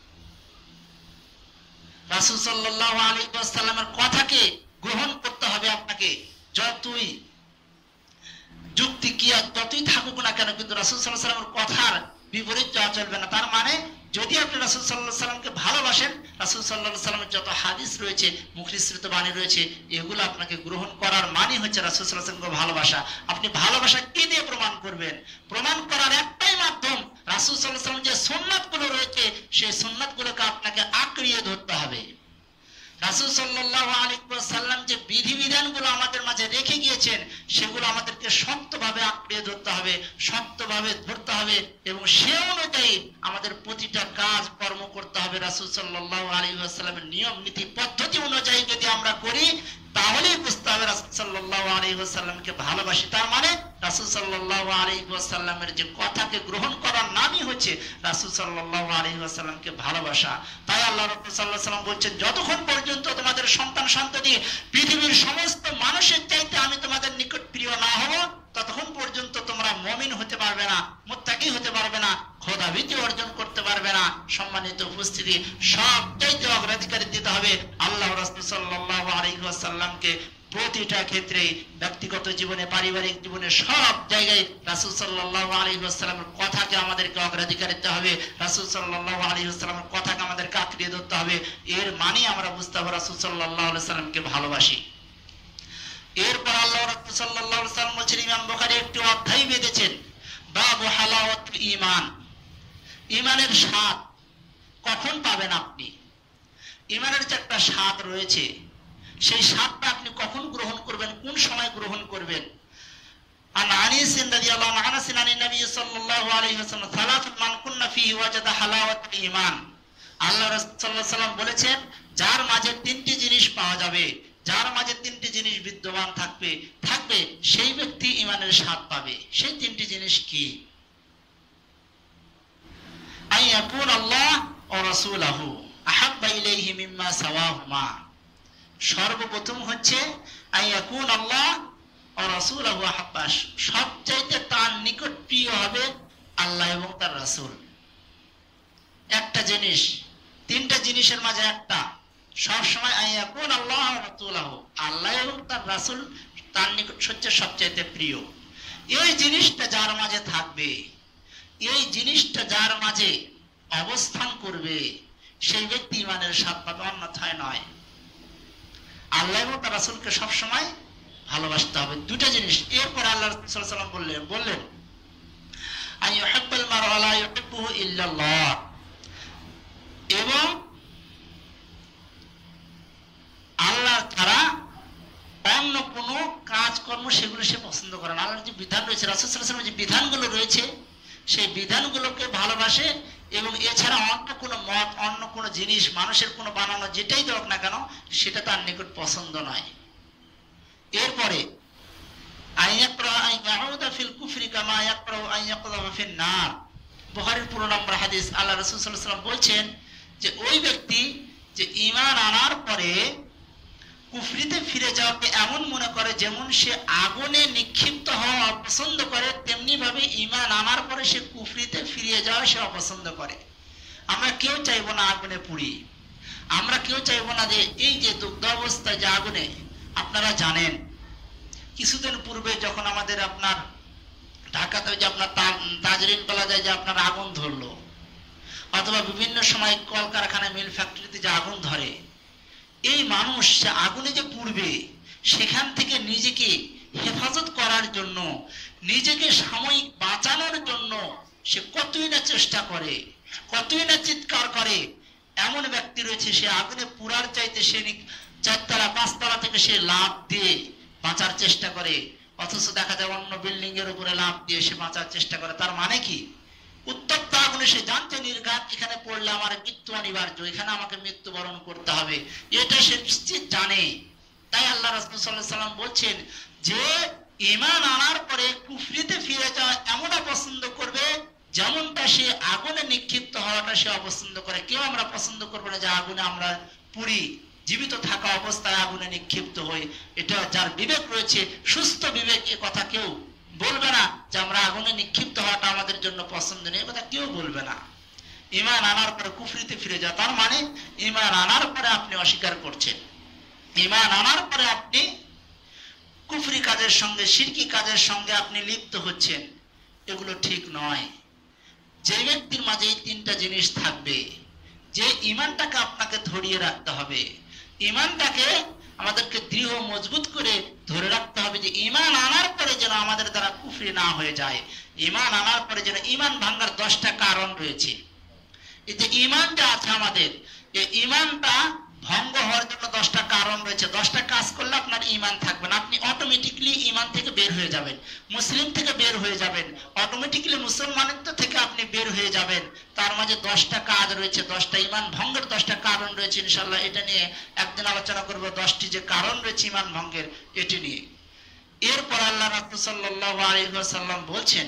রাসূল সাল্লাল্লাহু আলাইহি ওয়াসাল্লামের কথাকে গ্রহণ করতে হবে আপনাকে। যতই যুক্তি কি আর যতই থাকুক না কেন, কিন্তু রাসূল সাল্লাল্লাহু আলাইহি ওয়াসাল্লামের কথার বিপরীত যাওয়া চলবে না। তার মানে যদি আপনি রাসূল সাল্লাল্লাহু আলাইহি ওয়াসাল্লামকে ভালোবাসেন, রাসূল সাল্লাল্লাহু আলাইহি ওয়াসাল্লামের যত হাদিস রয়েছে, মুখ নিঃসৃত বাণী রয়েছে, এগুলো আপনাকে গ্রহণ করার মানে হচ্ছে রাসূল সাল্লাল্লাহু আলাইহি ওয়াসাল্লামকে ভালোবাসা। আপনি ভালোবাসা কি দিয়ে প্রমাণ করবেন? প্রমাণ করার একটাই মাধ্যম, রাসূল সাল্লাল্লাহু আলাইহি ওয়াসাল্লাম যে সুন্নাতগুলো রয়েছে সেই সুন্নাতগুলোকে আপনাকে আঁকড়িয়ে ধরতে হবে। রাসূল সাল্লাল্লাহু আলাইহি ওয়াসাল্লাম যে বিধিবিধানগুলো আমাদের মাঝে রেখে গিয়েছেন সেগুলো আমাদেরকে শক্তভাবে আঁকড়িয়ে ধরতে হবে, শক্তভাবে ধরতে হবে এবং সে অনুযায়ী আমাদের প্রতিটা কাজ কর্ম করতে হবে। রাসূল সাল্লাল্লাহু আলাইহি ওয়াসাল্লামের নিয়ম নীতি পদ্ধতি অনুযায়ী যদি আমরা করি তাহলেই বুঝতে হবে রাসূল সাল্লাল্লাহু আলাইহি ওয়াসাল্লামকে ভালোবাসি। তার মানে রাসূল সাল্লাল্লাহু আলাইহি ওয়াসাল্লামের যে কথাকে গ্রহণ করার নামই হচ্ছে রাসূল সাল্লাল্লাহু আলাইহি ওয়াসাল্লামকে ভালোবাসা। তাই আল্লাহ রাসূল সাল্লাল্লাহু আলাইহি ওয়াসাল্লাম বলছেন, যতক্ষণ পর্যন্ত তোমাদের সন্তান সন্ততি পৃথিবীর সমস্ত মানুষের চাইতে আমি তোমাদের নিকট প্রিয় না হব, ততক্ষণ পর্যন্ত তোমরা মুমিন হতে পারবে না, মুত্তাকি হতে পারবে না, খোদাভীতি অর্জন করতে পারবে না। সম্মানিত উপস্থিতি, সব চাইতে অগ্রাধিকার দিতে হবে আল্লাহ রাসূল সাল্লাল্লাহু আলাইহি ওয়াসাল্লামকে। প্রতিটা ক্ষেত্রে, ব্যক্তিগত জীবনে, পারিবারিক জীবনে, সব জায়গায় রাসূল সাল্লাল্লাহু আলাইহি ওয়াসাল্লামের কথাকে আমাদেরকে অগ্রাধিকার দিতে হবে। রাসূল সাল্লাল্লাহু আলাইহি ওয়াসাল্লামের কথাকে আমাদেরকে আঁকড়িয়ে ধরতে হবে। এর মানে আমরা বুঝতে হবে রাসূল সাল্লাল্লাহু আলাইহি ওয়াসাল্লামকে ভালোবাসি। এরপর আল্লাহ রাসূল সাল্লাল্লাহু আলাইহি ওয়াসাল্লাম বলেছেন, ইমাম বুখারী একটি অধ্যায় বেঁধেছেন, বাবু হালাওয়াতুল ঈমান, ঈমানের স্বাদ কখন পাবেন আপনি। ঈমানের যে একটা স্বাদ রয়েছে সেই স্বাদটা আপনি কখন গ্রহণ করবেন, কোন সময় গ্রহণ করবেন। আন আনাস রাদিয়াল্লাহু আনহু আনাস আন নবী সাল্লাল্লাহু আলাইহি ওয়াসাল্লাম সালাতুন মান কুননা ফিহি ওয়াজাদা হালাওয়াতুল ঈমান। আল্লাহ রাসূল সাল্লাল্লাহু আলাইহি ওয়াসাল্লাম বলেছেন, যার মাঝে তিনটি জিনিস পাওয়া যাবে, যার মাঝে তিনটি জিনিস বিদ্যমান থাকবে থাকবে সেই ব্যক্তি ঈমানের স্বাদ পাবে। সেই তিনটি জিনিস কি? আইয়াকুন আল্লাহ ওয়া রাসূলুহু আহাব্বা ইলাইহি মিম্মা সাওয়াহুমা। সর্বপ্রথম হচ্ছে আইয়াকুন আল্লাহ ওয়া রাসূলুহু আহাব্বা, সবচাইতে তার নিকট প্রিয় হবে আল্লাহ এবং তার রাসূল। একটা জিনিস, তিনটা জিনিসের মাঝে একটা, সব সময় আইয়াকুন আল্লাহ ওয়া রাসূলুহু, আল্লাহ এবং তার রাসূল তার নিকট হচ্ছে সবচাইতে প্রিয়। এই জিনিসটা যার মাঝে থাকবে, এই জিনিসটা যার মাঝে অবস্থান করবে সেই ব্যক্তি ঈমানের স্বাদ পাবে, অন্যথায় নয়। আল্লাহ এবং তার রাসূলকে সবসময় ভালোবাসতে হবে, দুটা জিনিস। এরপর আল্লাহ আল্লাহ রাসূল সাল্লাল্লাহু আলাইহি ওয়াসাল্লাম বললেন বললেন আইয়ুহিব্বুল মার'আ লা ইউহিব্বুহু ইল্লাল্লাহ, এবং আল্লাহ ছাড়া অন্য কোনো কাজকর্ম সেগুলো সে পছন্দ করে না। আল্লাহর যে বিধান রয়েছে, রাসূল সাল্লাল্লাহু আলাইহি ওয়াসাল্লামের যে বিধানগুলো রয়েছে সেই বিধানগুলোকে ভালোবাসে, এবং এছাড়া অন্য কোনো মত, অন্য কোনো জিনিস, মানুষের কোনো বানানো যেটাই হোক না কেন সেটা তার নিকট পছন্দ নয়। এরপরে বুখারীর পনেরো নম্বর হাদিস, আল্লাহ রাসূল সাল্লাল্লাহু আলাইহি ওয়াসাল্লাম বলছেন যে ওই ব্যক্তি যে ঈমান আনার পরে কুফরিতে ফিরে যাওয়াকে এমন মনে করে যেমন সে আগুনে নিক্ষিপ্ত হওয়া অপছন্দ করে, তেমনি ভাবে ঈমান আনার পরে সে কুফরিতে ফিরে যাওয়া সে অপছন্দ করে। আমরা কেউ চাইবো না আগুনে পুড়ি, আমরা কেউ চাইবো না যে এই যে দুগ্ধ অবস্থায় যে আগুনে, আপনারা জানেন কিছুদিন পূর্বে যখন আমাদের আপনার ঢাকাতে যে আপনার তাজরিন বলা যায় যে আপনার আগুন ধরলো, অথবা বিভিন্ন সময় কলকারখানায়, মিল ফ্যাক্টরিতে যে আগুন ধরে, এই মানুষ আগুনে যে পুড়বে সেখান থেকে নিজেকে হেফাজত করার জন্য, নিজেকে সাময়িক বাঁচানোর জন্য সে কতই না চেষ্টা করে, কতই না চিৎকার করে। এমন ব্যক্তি রয়েছে সে আগুনে পুরার চাইতে সে চারতলা পাঁচতলা থেকে সে লাফ দিয়ে বাঁচার চেষ্টা করে, অথচ দেখা যায় অন্য বিল্ডিং এর উপরে লাফ দিয়ে সে বাঁচার চেষ্টা করে। তার মানে কি? উত্তপ্ত আগুনে সে জানতে নির্ঘাত এখানে পড়লে আমার মৃত্যু অনিবার্য, এখানে আমাকে মৃত্যুবরণ করতে হবে, এটা সে নিশ্চিত জানে। তাই আল্লাহ রাসূল সাল্লাল্লাহু আলাইহি ওয়াসাল্লাম বলছেন যে ঈমান আনার পরে কুফরিতে ফিরে যাওয়া এমন পছন্দ করবে যেমনটা সে আগুনে নিক্ষিপ্ত হওয়াটা সে অপছন্দ করে। কেউ আমরা পছন্দ করবো না যে আগুনে আমরা পুড়ি, জীবিত থাকা অবস্থায় আগুনে নিক্ষিপ্ত হই। এটা যার বিবেক রয়েছে, সুস্থ বিবেক, এ কথা কেউ বলবে না যে আমরা আগুনে নিক্ষিপ্ত হওয়াটা আমাদের জন্য পছন্দ নেই, কথা কেউ বলবে না। ঈমান আনার পরে কুফরিতে ফিরে যাওয়া, তার মানে ঈমান আনার পরে আপনি অস্বীকার করছেন, ঈমান আনার পরে আপনি কুফরি কাজের সঙ্গে, শিরকি কাজের সঙ্গে আপনি লিপ্ত হচ্ছেন, এগুলো ঠিক নয়। যে ব্যক্তির মাঝে এই তিনটা জিনিস থাকবে, যে ঈমানটাকে আপনাকে ধরিয়ে রাখতে হবে, ঈমানটাকে আমাদেরকে দৃঢ় মজবুত করে ধরে রাখতে হবে, যে ঈমান আনার পরে যেন আমাদের দ্বারা কুফরি না হয়ে যায়। ঈমান আনার পরে যেন, ঈমান ভাঙার দশটা কারণ রয়েছে। এই যে ঈমানটা আছে আমাদের, এই ঈমানটা ভঙ্গ হওয়ার জন্য দশটা কারণ রয়েছে। দশটা কাজ করলে আপনার ঈমান থাকবে না, আপনি অটোমেটিকলি ঈমান থেকে বের হয়ে যাবেন, মুসলিম থেকে বের হয়ে যাবেন, অটোমেটিকলি মুসলমানিত্ব থেকে আপনি বের হয়ে যাবেন। তার মাঝে দশটা কাজ রয়েছে, দশটা ঈমান ভঙ্গের দশটা কারণ রয়েছে। ইনশাআল্লাহ এটা নিয়ে একদিন আলোচনা করব, দশটি যে কারণ রয়েছে ঈমান ভঙ্গের, এটি নিয়ে। এরপর আল্লাহ রাসূল সাল্লাল্লাহু আলাইহি ওয়াসাল্লাম বলছেন,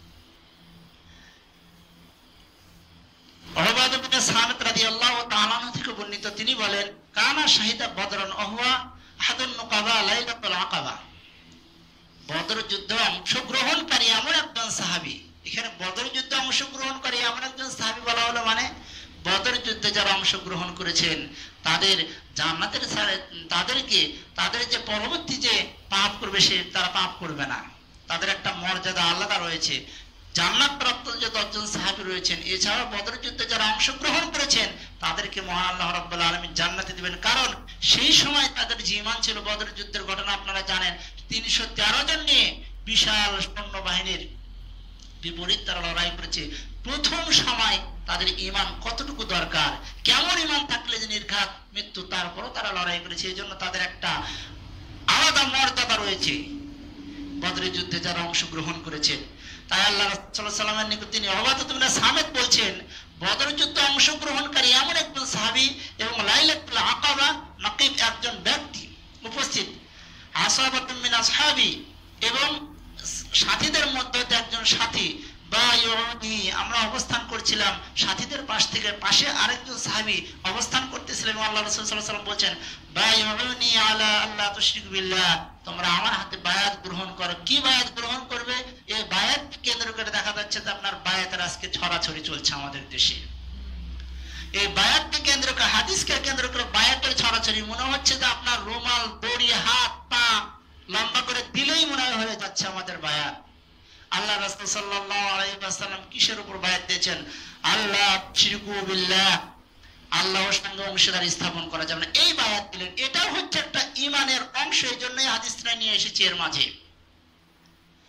উবাদা বিন সামিত রাদিয়াল্লাহু তাআলা আনহু থেকে বর্ণিত, তিনি বলেন, কানা শাহিদা বদরন ওয়া আহাদুন নুকাবা লাইলাতুল আকাবা। বদর যুদ্ধে অংশগ্রহণকারী এমন একজন সাহাবী, এখানে বদর যুদ্ধে অংশগ্রহণকারী এমন একজন সাহাবী বলা হলো, মানে বদর যুদ্ধে যারা অংশগ্রহণ করেছেন তাদের জান্নাতের, তাদেরকে তাদের যে পরবর্তী যে পাপ করবে সে তারা পাপ করবে না, তাদের একটা মর্যাদা আলাদা রয়েছে। জান্নাত প্রাপ্ত যে দশজন সাহাবী রয়েছেন, এছাড়াও বদর যুদ্ধে যারা অংশগ্রহণ করেছেন তাদেরকে মহান আল্লাহ রাব্বুল আলামিন জান্নাতে দিবেন। কারণ সেই সময় তাদের যে ঈমান ছিল, বদর যুদ্ধের ঘটনা আপনারা জানেন, তিনশো তেরো জন নিয়ে বিশাল সৈন্য বাহিনীর বিপরীত তারা লড়াই করেছে। প্রথম সময় তাদের ঈমান কতটুকু দরকার, কেমন ঈমান থাকলে যে নির্ঘাত মৃত্যু, তারপরও তারা লড়াই করেছে। এই জন্য তাদের একটা আলাদা মর্যাদা রয়েছে বদরের যুদ্ধে যারা অংশগ্রহণ করেছেন। তাই আল্লাহ রাসূল সাল্লাল্লাহু আলাইহি ওয়াসাল্লামের নিকট তিনি উবাদা বিন সামিত বলছেন, বদর যুদ্ধে অংশগ্রহণকারী এমন একজন সাহাবী এবং লাইলাতুল আকাবা নকিব একজন ব্যক্তি উপস্থিত, আসহাবাতুম মিন আসহাবি, এবং সাথীদের মধ্যে একজন সাথী, বায়ুনি, আমরা অবস্থান করছিলাম, সাথীদের পাশ থেকে পাশে আরেকজন সাহাবী অবস্থান করতেছিলেন। আল্লাহ রাসূল সাল্লাল্লাহু আলাইহি ওয়াসাল্লাম বলছেন, বায়ুনি আলা আল্লাহ তুশরিকু বিল্লাহ, তোমরা আমার হাতে বায়াত গ্রহণ করো। কি বায়াত গ্রহণ করবে? এই বায়াত কেন্দ্র করে দেখা যাচ্ছে যে আপনার বায়াতের আজকে ছড়াছড়ি চলছে আমাদের দেশে। এই বায়াতকে কেন্দ্র করে, হাদিসকে কেন্দ্র করে বায়াতের ছড়াছড়ি, মনে হচ্ছে যে আপনার রুমাল, দড়ি, হাত পা লম্বা করে দিলেই মনে হয়ে যাচ্ছে আমাদের বায়াত। আল্লাহ রাসূল সাল্লাল্লাহু আলাইহি ওয়াসাল্লাম কিসের উপর বায়াত দিয়েছেন? আল্লাহ শিরকু বিল্লাহ, আল্লাহর সঙ্গে অংশীদারি স্থাপন করা যাবে না, এই বায়াত দিলেন। এটাও হচ্ছে একটা ঈমানের অংশ, এই জন্যই হাদিসটা নিয়ে এসেছি এর মাঝে।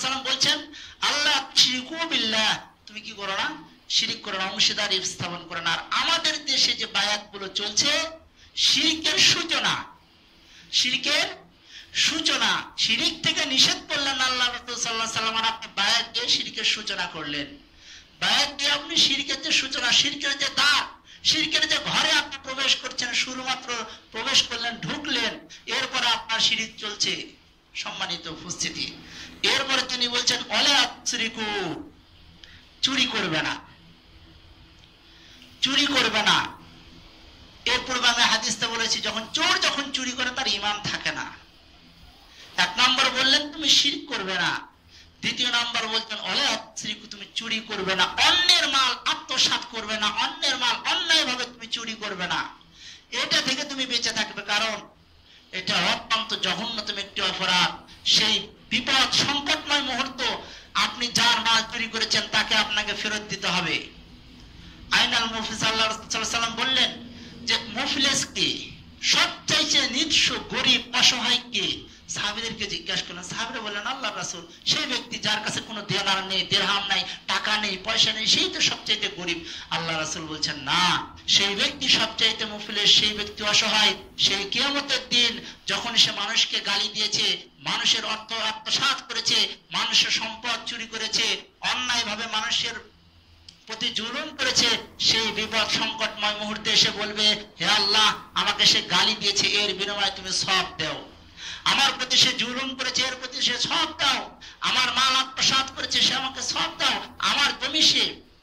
সাল্লাম বলছেন আল্লাহ শিরকু বিল্লাহ, তুমি কি করো না, শিরিক করো না, অংশীদারি স্থাপন করো না। আর আমাদের দেশে যে বায়াত গুলো চলছে শিরিকের সূচনা, শিরিকের সূচনা, শিরিক থেকে নিষেধ করলেন আল্লাহ রাসূল সাল্লাল্লাহু আলাইহি ওয়াসাল্লাম, আর আপনি বায়াত দিয়ে শিরিকের সূচনা করলেন। বায়াত দিয়ে আপনি শিরিকের যে সূচনা, শিরিকের যে দ্বার, শিরকের যে ঘরে আপনি প্রবেশ করছেন, শুধুমাত্র প্রবেশ করলেন, ঢুকলেন, এরপরে আপনার শিরিক চলছে। সম্মানিত উপস্থিতি, এরপরে তিনি বলছেন ওয়ালা তুশরিকু, চুরি করবে না, চুরি করবে না। এর পূর্বে আমি হাদিসে বলেছি যখন চোর যখন চুরি করে তার ঈমান থাকে না। এক নম্বর বললেন তুমি শিরক করবে না, দ্বিতীয় নাম্বার বলছেন ওয়ালা তুশরিকু, তুমি চুরি করবে না, অন্যের মাল আত্মসাৎ করবে না, অন্যের মাল অন্যায়ভাবে তুমি চুরি করবে না। এটা থেকে তুমি বেঁচে থাকবে, কারণ এটা অত্যন্ত জঘন্যতম একটি অপরাধ। সেই বিপদ সংকটময় মুহূর্ত, আপনি যার মাল চুরি করেছেন তাকে আপনাকে ফেরত দিতে হবে। আইনাল মুফলিস, আল্লাহ রাসূল সাল্লাল্লাহু আলাইহি ওয়াসাল্লাম বললেন যে মুফলিস কি, সবচাইতে নিঃস্ব গরীব অসহায় কে? সাহাবীদেরকে জিজ্ঞাসা করলেন, সাহাবীরা বললেন আল্লাহর রাসূল সেই ব্যক্তি যার কাছে কোনো দিনার নেই, দিরহাম নাই, টাকা নেই, পয়সা নেই, সেই তো সবচাইতে গরীব। আল্লাহ রাসূল বলছেন না, সেই ব্যক্তি সবচাইতে মুফলিস, সেই ব্যক্তি অসহায় সেই কিয়ামতের দিন যখন সে মানুষকে গালি দিয়েছে, মানুষের অর্থ আত্মসাৎ করেছে, মানুষের সম্পদ চুরি করেছে, অন্যায়ভাবে মানুষের প্রতি জুলুম করেছে, সেই বিপদ সংকটময় মুহূর্তে এসে বলবে হে আল্লাহ আমাকে সে গালি দিয়েছে, এর বিনিময়ে তুমি সওয়াব দাও। আমার প্রতি সে জুলুম করেছে, এর প্রতি সে সওয়াব দাও। আমার মাল আত্মসাৎ করেছে, সে আমাকে সওয়াব দাও। আমার জমি সে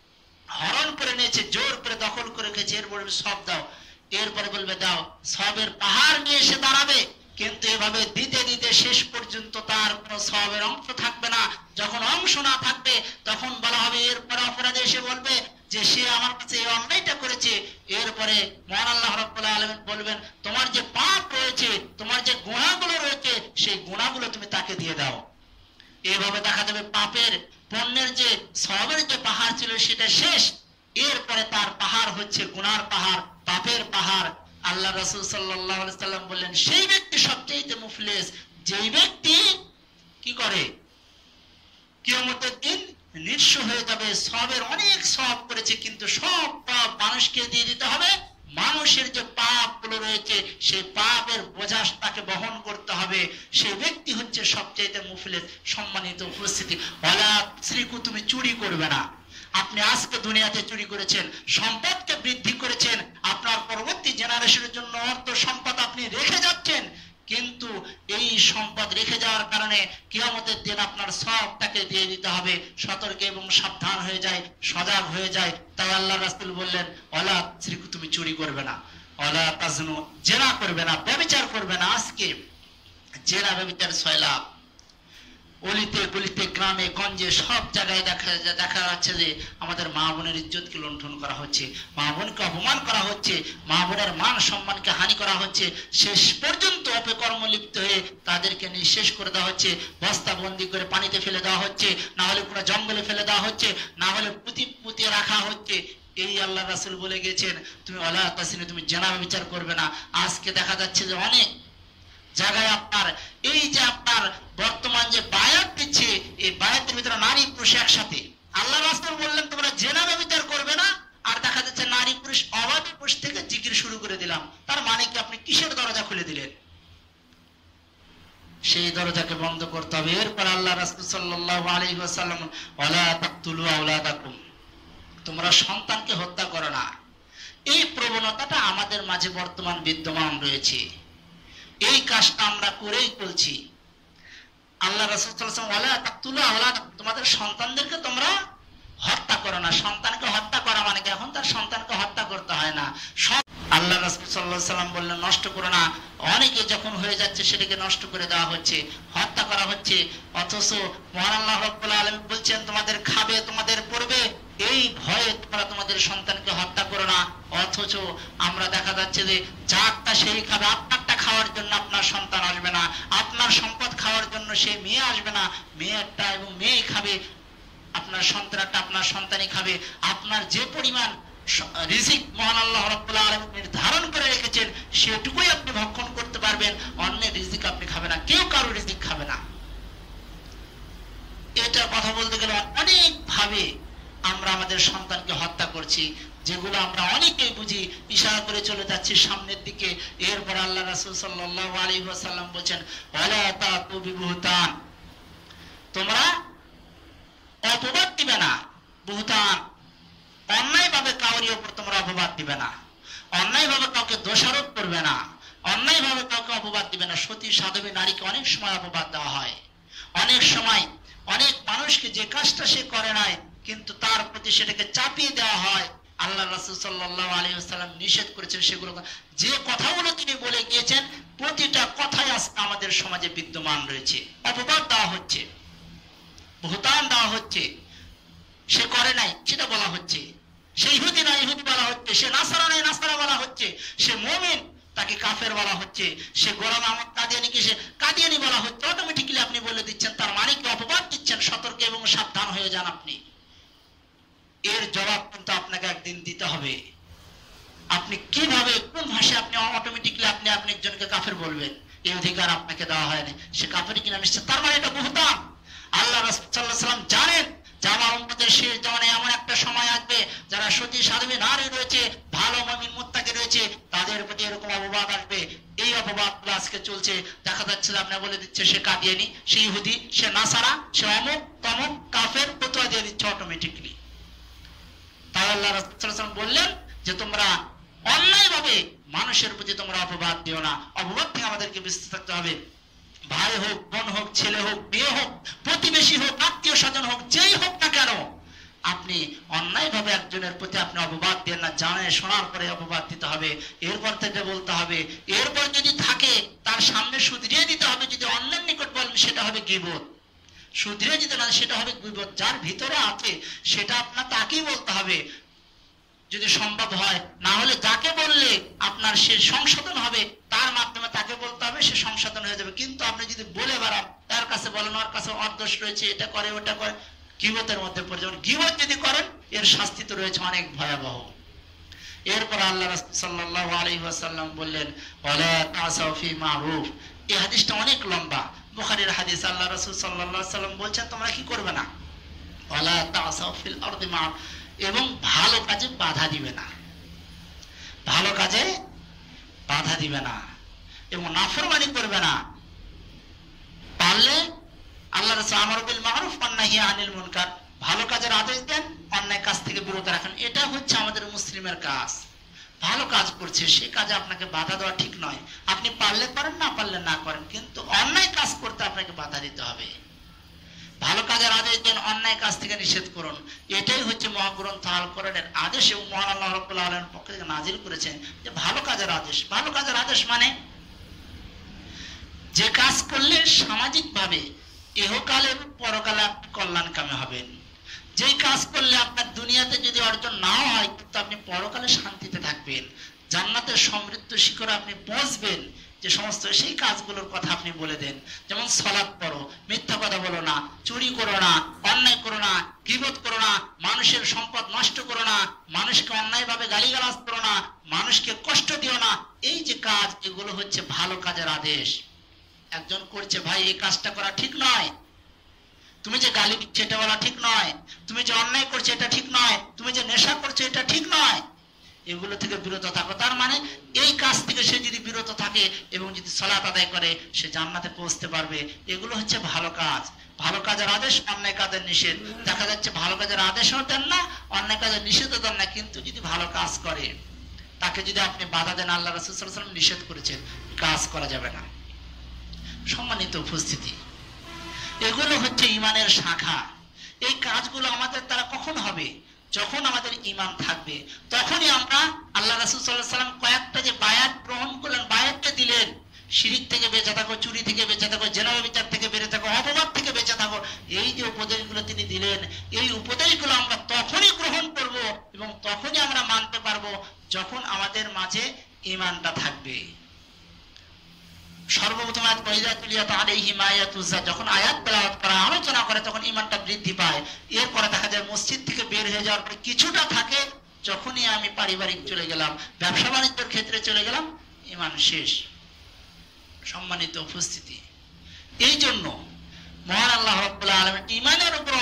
হরণ করে নিয়েছে, জোর করে দখল করে রেখেছে, এর বলবে সওয়াব দাও। এরপরে বলবে দাও, সওয়াবের পাহাড় নিয়ে এসে দাঁড়াবে, কিন্তু এভাবে দিতে দিতে শেষ পর্যন্ত তার কোনো সওয়াবের অংশ থাকবে না। যখন অংশ না থাকবে তখন বলা হবে, এরপরে অপরাধী এসে বলবে যে সে আমার কাছে এই অন্যায়টা করেছে। এরপরে মহান আল্লাহ রাব্বুল আলামিন বলবেন তোমার যে পাপ রয়েছে, তোমার যে গুনাহগুলো রয়েছে, সেই গুনাহগুলো তুমি তাকে দিয়ে দাও। এইভাবে দেখা যাবে পাপের পুণ্যের যে সওয়াবের যে পাহাড় ছিল সেটা শেষ, এরপরে তার পাহাড় হচ্ছে গুনার পাহাড়, পাপের পাহাড়। আল্লাহ রাসূল সাল্লাল্লাহু আলাইহি সাল্লাম বললেন সেই ব্যক্তি সবচেয়ে মুফলিস, যেই ব্যক্তি কি করে কিয়ামতের দিন নিঃস্ব হয়ে যাবে, সবের অনেক সব করেছে কিন্তু সব পাপ মানুষকে দিয়ে দিতে হবে। মানুষের যে পাপ গুলো রয়েছে সেই পাপের বোঝা তাকে বহন করতে হবে। সেই ব্যক্তি হচ্ছে সবচেয়ে মুফলিস। সম্মানিত উপস্থিতি, ওয়ালা তুশরিকু, তুমি চুরি করবে না। আপনি আজকে দুনিয়াতে চুরি করেছেন, সম্পদকে বৃদ্ধি করেছেন, আপনার পরবর্তী জেনারেশনের জন্য অর্থ সম্পদ আপনি রেখে যাচ্ছেন, কিন্তু এই সম্পদ রেখে যাওয়ার কারণে কিয়ামতের দিন আপনার সব তাকে দিয়ে দিতে হবে। সতর্ক এবং সাবধান হয়ে যায়, সজাগ হয়ে যায়। তাই আল্লাহ রাসূল বললেন ওয়ালা তুশরিকু, তুমি চুরি করবে না, ওয়ালা তাজনু, জেনা করবে না, ব্যভিচার করবে না। আজকে জেনা ব্যভিচার সয়লাভ, অলিতে গলিতে গ্রামে গঞ্জে সব জায়গায় দেখা দেখা যাচ্ছে যে আমাদের মা বোনের ইজ্জতকে লুণ্ঠন করা হচ্ছে, মা বোনকে অপমান করা হচ্ছে, মা বোনের মান সম্মানকে হানি করা হচ্ছে। শেষ পর্যন্ত অপকর্ম লিপ্ত হয়ে তাদেরকে নিঃশেষ করে দেওয়া হচ্ছে, বস্তা বন্দি করে পানিতে ফেলে দেওয়া হচ্ছে, না হলে পুরো জঙ্গলে ফেলে দেওয়া হচ্ছে, না হলে পুঁতি পুঁতিয়ে রাখা হচ্ছে। এই আল্লাহ রাসূল বলে গেছেন তুমি ওয়ালা তাসিনু, তুমি জেনা ব্যভিচার করবে না। আজকে দেখা যাচ্ছে যে অনেক জায়গায় আপনার এই যে আপনার বর্তমান যে বায়াত দিচ্ছে, এই বায়াতের ভিতরে নারী পুরুষ একসাথে। আল্লাহ রাসূল বললেন তোমরা জেনা ব্যভিচার করবে না, আর দেখা যাচ্ছে নারী পুরুষ অবাধ পুরুষ থেকে জিকির শুরু করে দিলাম। তার মানে কি আপনি কিসের দরজা খুলে দিলেন? সেই দরজাকে বন্ধ করতে হবে। এরপর আল্লাহ রাসূল সাল্লাল্লাহু আলাইহি ওয়াসাল্লাম ওয়ালা তাকতুলু আওলাদাকুম, তোমরা সন্তানকে হত্যা করো না। এই প্রবণতাটা আমাদের মাঝে বর্তমান বিদ্যমান রয়েছে, এই কাজটা আমরা করেই চলছি। আল্লাহ রাসূল সাল্লাল্লাহু আলাইহি ওয়াসাল্লাম ওয়ালা তাকতুলু আওলাদাকুম, তোমাদের সন্তানদেরকে তোমরা হত্যা করো না। সন্তানকে হত্যা করা মানে কি এখন তার সন্তানকে হত্যা করতে হয় না। আল্লাহ রাসূল সাল্লাল্লাহু আলাইহি ওয়াসাল্লাম বললেন নষ্ট করো না। অনেকে যখন হয়ে যাচ্ছে সেটাকে নষ্ট করে দেওয়া হচ্ছে, হত্যা করা হচ্ছে। অথচ মহান আল্লাহ রাব্বুল আলামিন বলছেন তোমাদের খাবে, তোমাদের পড়বে, এই ভয়ে তোমরা তোমাদের সন্তানকে হত্যা করো না। অথচ আমরা দেখা যাচ্ছে যে যারটা সেই খাবে, আপনারটা খাওয়ার জন্য আপনার সন্তান আসবে না, আপনার সম্পদ খাওয়ার জন্য সে মেয়ে আসবে না, মেয়েরটা এবং মেয়ে খাবে, আপনার সন্তানটা আপনার সন্তানই খাবে। আপনার যে পরিমাণ রিজিক মহান আল্লাহ রাব্বুল আলামিন নির্ধারণ করে রেখেছেন সেটুকুই আপনি ভক্ষণ করতে পারবেন, অন্যের রিজিক আপনি খাবেন না, কেউ কারো রিজিক খাবে না। যেটা কথা বলতে গেলে অনেক ভাবে আমরা আমাদের সন্তানকে হত্যা করছি, যেগুলো আমরা অনেকেই বুঝি, ইশারা করে চলে যাচ্ছি সামনের দিকে। এরপর আল্লাহ রাসূল সাল্লাল্লাহু আলাইহি ওয়াসাল্লাম বলেন, ওয়ালা তাকু বিবুহতান, তোমরা অপবাদ দিবে না। বুহতান অন্যায় ভাবে কাউরি উপর তোমরা অপবাদ দিবে না, অন্যায় ভাবে কাউকে দোষারোপ করবে না, অন্যায় ভাবে কাউকে অপবাদ দিবে না। সতী সাধবী নারীকে অনেক সময় অপবাদ দেওয়া হয়, অনেক সময় অনেক মানুষকে যে কাজটা সে করে নাই কিন্তু তার প্রতি সেটাকে চাপিয়ে দেওয়া হয়। আল্লাহ রাসূল সাল্লাল্লাহু আলাইহি ওয়াসাল্লাম নিষেধ করেছেন সেগুলো, যে কথাগুলো তিনি বলে গিয়েছেন প্রতিটা কথাই আজকে আমাদের সমাজে বিদ্যমান রয়েছে। অপবাদ দেওয়া হচ্ছে, বুহতান দেওয়া হচ্ছে, সে করে নাই সেটা বলা হচ্ছে, সে ইহুদি না ইহুদি বলা হচ্ছে, সে নাসারা নাই নাসারা বলা হচ্ছে, সে মুমিন তাকে কাফের বলা হচ্ছে, সে গোলাম আহমদ কাদিয়ানীকে সে কাদিয়ানী বলা হচ্ছে। অটোমেটিক্যালি আপনি বলে দিচ্ছেন, তার মানে কি অপবাদ দিচ্ছেন। সতর্ক এবং সাবধান হয়ে যান আপনি। এর জবাব কিন্তু আপনাকে একদিন দিতে হবে। আপনি কিভাবে কোন ভাষায় আপনি অটোমেটিক্যালি আপনি আপনি একজনকে কাফের বলবেন, এই অধিকার আপনাকে দেওয়া হয়নি। সে কাফের কিনা নিশ্চয়, তার মানে এটা বুহতান। আল্লাহ রাসূল সাল্লাল্লাহু আলাইহি ওয়াসাল্লাম জানেন যে আমার উম্মতের শেষ জামানায় এমন একটা সময় আসবে যারা সতী সাধবী নারী রয়েছে, ভালো মুমিন মুত্তাকি রয়েছে, তাদের প্রতি এরকম অপবাদ আসবে। এই অপবাদ আজকে চলছে। দেখা যাচ্ছে আপনি বলে দিচ্ছে সে কাদিয়ানী, সে ইহুদি, সে নাসারা, সে অমুক তমুক কাফের, ফতোয়া দিয়ে দিচ্ছে অটোমেটিক্যালি। তাই আল্লাহ রাসূল সাল্লাল্লাহু আলাইহি ওয়াসাল্লাম বললেন যে তোমরা অন্যায় ভাবে মানুষের প্রতি তোমরা অপবাদ দিও না। অপবাদ থেকে আমাদেরকে বিরত থাকতে হবে। ভাই হোক, বোন হোক, ছেলে হোক, মেয়ে হোক, প্রতিবেশী হোক, আত্মীয় স্বজন হোক, যেই হোক না কেন, আপনি অন্যায় ভাবে একজনের প্রতি আপনি অপবাদ দেন না। জানে শোনার পরে অপবাদ দিতে হবে, এরপর থেকে বলতে হবে, এরপর যদি থাকে তার সামনে শুধরিয়ে দিতে হবে। যদি অন্যের নিকট বলেন সেটা হবে গীবত, শুধরিয়ে দিতে না সেটা হবে গীবত। যার ভিতরে আছে সেটা আপনার তাকেই বলতে হবে যদি সম্ভব হয়, না হলে যাকে বললে আপনার সে সংশোধন হবে তার মাধ্যমে তাকে বলতে হবে, সে সংশোধন হয়ে যাবে। কিন্তু আপনি যদি বলে বেড়ান, তার কাছে বলেন ওর কাছে অদোষ রয়েছে, এটা করে ওটা করে, গীবতের মধ্যে পড়ে যাবেন। গীবত যদি করেন এর শাস্তি তো রয়েছে অনেক ভয়াবহ। এরপর আল্লাহ রাসূল সাল্লাল্লাহু আলাইহি ওয়াসাল্লাম বললেন, ওয়ালা তাসাউ ফি মারুফ। এই হাদিসটা অনেক লম্বা, বুখারীর হাদিস। আল্লাহ রাসূল সাল্লাল্লাহু আলাইহি ওয়াসাল্লাম বলছেন তোমরা কি করবে না, ওয়ালা তাসাউ ফিল আরদি মারুফ, এবং ভালো কাজে বাধা দিবে না, ভালো কাজে বাধা দিবে না এবং নাফরমানি করবে না। পারলে আল্লাহ রাসূল আমর বিল মারুফ ওয়ান নাহি আনিল মুনকার, ভালো কাজের আদেশ দেন, অন্যায় কাজ থেকে বিরত রাখেন। এটা হচ্ছে আমাদের মুসলিমের কাজ। ভালো কাজ করছে সে কাজে আপনাকে বাধা দেওয়া ঠিক নয়। আপনি পারলে করেন, না পারলে না করেন, কিন্তু অন্যায় কাজ করতে আপনাকে বাধা দিতে হবে। ভালো কাজের আদেশ দেন, অন্যায় কাজ থেকে নিষেধ করুন। এটাই হচ্ছে মহাগ্রন্থ আল কোরআনের আদেশ এবং মহান আল্লাহ রাব্বুল আলামিনের পক্ষ থেকে নাজিল করেছেন যে ভালো কাজের আদেশ। ভালো কাজের আদেশ মানে যে কাজ করলে সামাজিক ভাবে ইহকালে এবং পরকালে আপনি কল্যাণকামী হবেন, যেই কাজ করলে আপনার দুনিয়াতে যদি অর্জন নাও হয় কিন্তু আপনি পরকালে শান্তিতে থাকবেন, জান্নাতের সমৃদ্ধ শিখরে আপনি পৌঁছবেন, যে সমস্ত সেই কাজগুলোর কথা আপনি বলে দেন। যেমন সালাত পড়ো, মিথ্যা কথা বলো না, চুরি করো না, অন্যায় করো না, গীবত করো না, মানুষের সম্পদ নষ্ট করো না, মানুষকে অন্যায়ভাবে গালিগালাজ করো না, মানুষকে কষ্ট দিও না। এই যে কাজ, এগুলো হচ্ছে ভালো কাজের আদেশ। একজন করছে, ভাই এই কাজটা করা ঠিক নয়, তুমি যে গালি দিচ্ছ এটা বলা ঠিক নয়, তুমি যে অন্যায় করছো এটা ঠিক নয়, তুমি যে নেশা করছো এটা ঠিক নয়, এগুলো থেকে বিরত থাকো। তার মানে এই কাজ থেকে সে যদি বিরত থাকে এবং যদি সালাত আদায় করে সে জান্নাতে পৌঁছতে পারবে। এগুলো হচ্ছে ভালো কাজ। ভালো কাজের আদেশ, অন্যায় কাজের নিষেধ। দেখা যাচ্ছে ভালো কাজের আদেশও দেন না, অন্যায় কাজের নিষেধও দেন না, কিন্তু যদি ভালো কাজ করে তাকে যদি আপনি বাধা দেন, আল্লাহ রাসূল সাল্লাল্লাহু আলাইহি ওয়াসাল্লাম নিষেধ করেছেন, কাজ করা যাবে না। সম্মানিত উপস্থিতি, এগুলো হচ্ছে ইমানের শাখা। এই কাজগুলো আমাদের দ্বারা কখন হবে? যখন আমাদের ঈমান থাকবে, তখনই আমরা আল্লাহ রাসূল সাল্লাল্লাহু আলাইহি ওয়াসাল্লাম কয়েকটা যে বায়াত গ্রহণ করলেন, বায়াতটা দিলেন, শিরিক থেকে বেঁচে থাকো, চুরি থেকে বেঁচে থাকো, জেনা ব্যভিচার থেকে বেঁচে থাকো, অপবাদ থেকে বেঁচে থাকো, এই যে উপদেশগুলো তিনি দিলেন, এই উপদেশগুলো আমরা তখনই গ্রহণ করব এবং তখনই আমরা মানতে পারবো যখন আমাদের মাঝে ঈমানটা থাকবে। সর্বপ্রথম আয়াত ওয়াইযা তুলিয়াত আলাইহিম আয়াতুজ্জা, যখন আয়াত তেলাওয়াত করা আলোচনা করে তখন ঈমানটা বৃদ্ধি পায়। এরপরে দেখা যায় মসজিদ থেকে বের হয়ে যাওয়ার পরে কিছুটা থাকে, যখনই আমি পারিবারিক চলে গেলাম, ব্যবসা বাণিজ্যের ক্ষেত্রে চলে গেলাম, ঈমান শেষ। সম্মানিত উপস্থিতি, এই জন্য মহান আল্লাহ রাব্বুল আলামিন ঈমানের উপর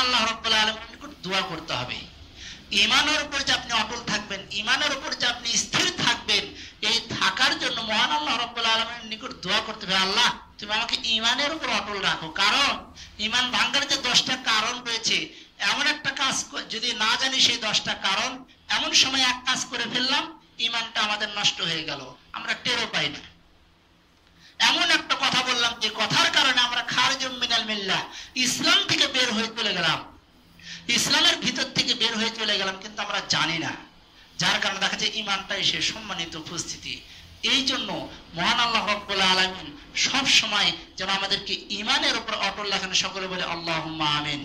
আল্লাহ রাব্বুল আলামিনের নিকট দোয়া করতে হবে। ঈমানের উপর যে আপনি অটল থাকবেন, ঈমানের উপর যে আপনি স্থির থাকবেন, এই থাকার জন্য মহান আল্লাহ রাব্বুল আলামিনের নিকট দোয়া করতে হবে, আল্লাহ তুমি আমাকে ঈমানের উপর অটল রাখো। কারণ ঈমান ভাঙার যে দশটা কারণ রয়েছে, এমন একটা কাজ যদি না জানি সেই দশটা কারণ, এমন সময় এক কাজ করে ফেললাম, ঈমানটা আমাদের নষ্ট হয়ে গেল, আমরা টেরও পাই না। এমন একটা কথা বললাম যে কথার কারণে আমরা খারিজুম মিনাল মিল্লাহ, ইসলাম থেকে বের হয়ে চলে গেলাম, ইসলামের ভিতর থেকে বের হয়ে চলে গেলাম, কিন্তু আমরা জানি না। যার কারণে দেখা যায় ঈমানটাই সে সম্মানিত উপস্থিতি। এই জন্য মহান আল্লাহ রাব্বুল আলামিন সব সময় যেন আমাদেরকে ঈমানের উপর অটল রাখেন, সকলে বলে আল্লাহুম্মা আমিন।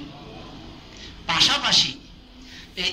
পাশাপাশি এই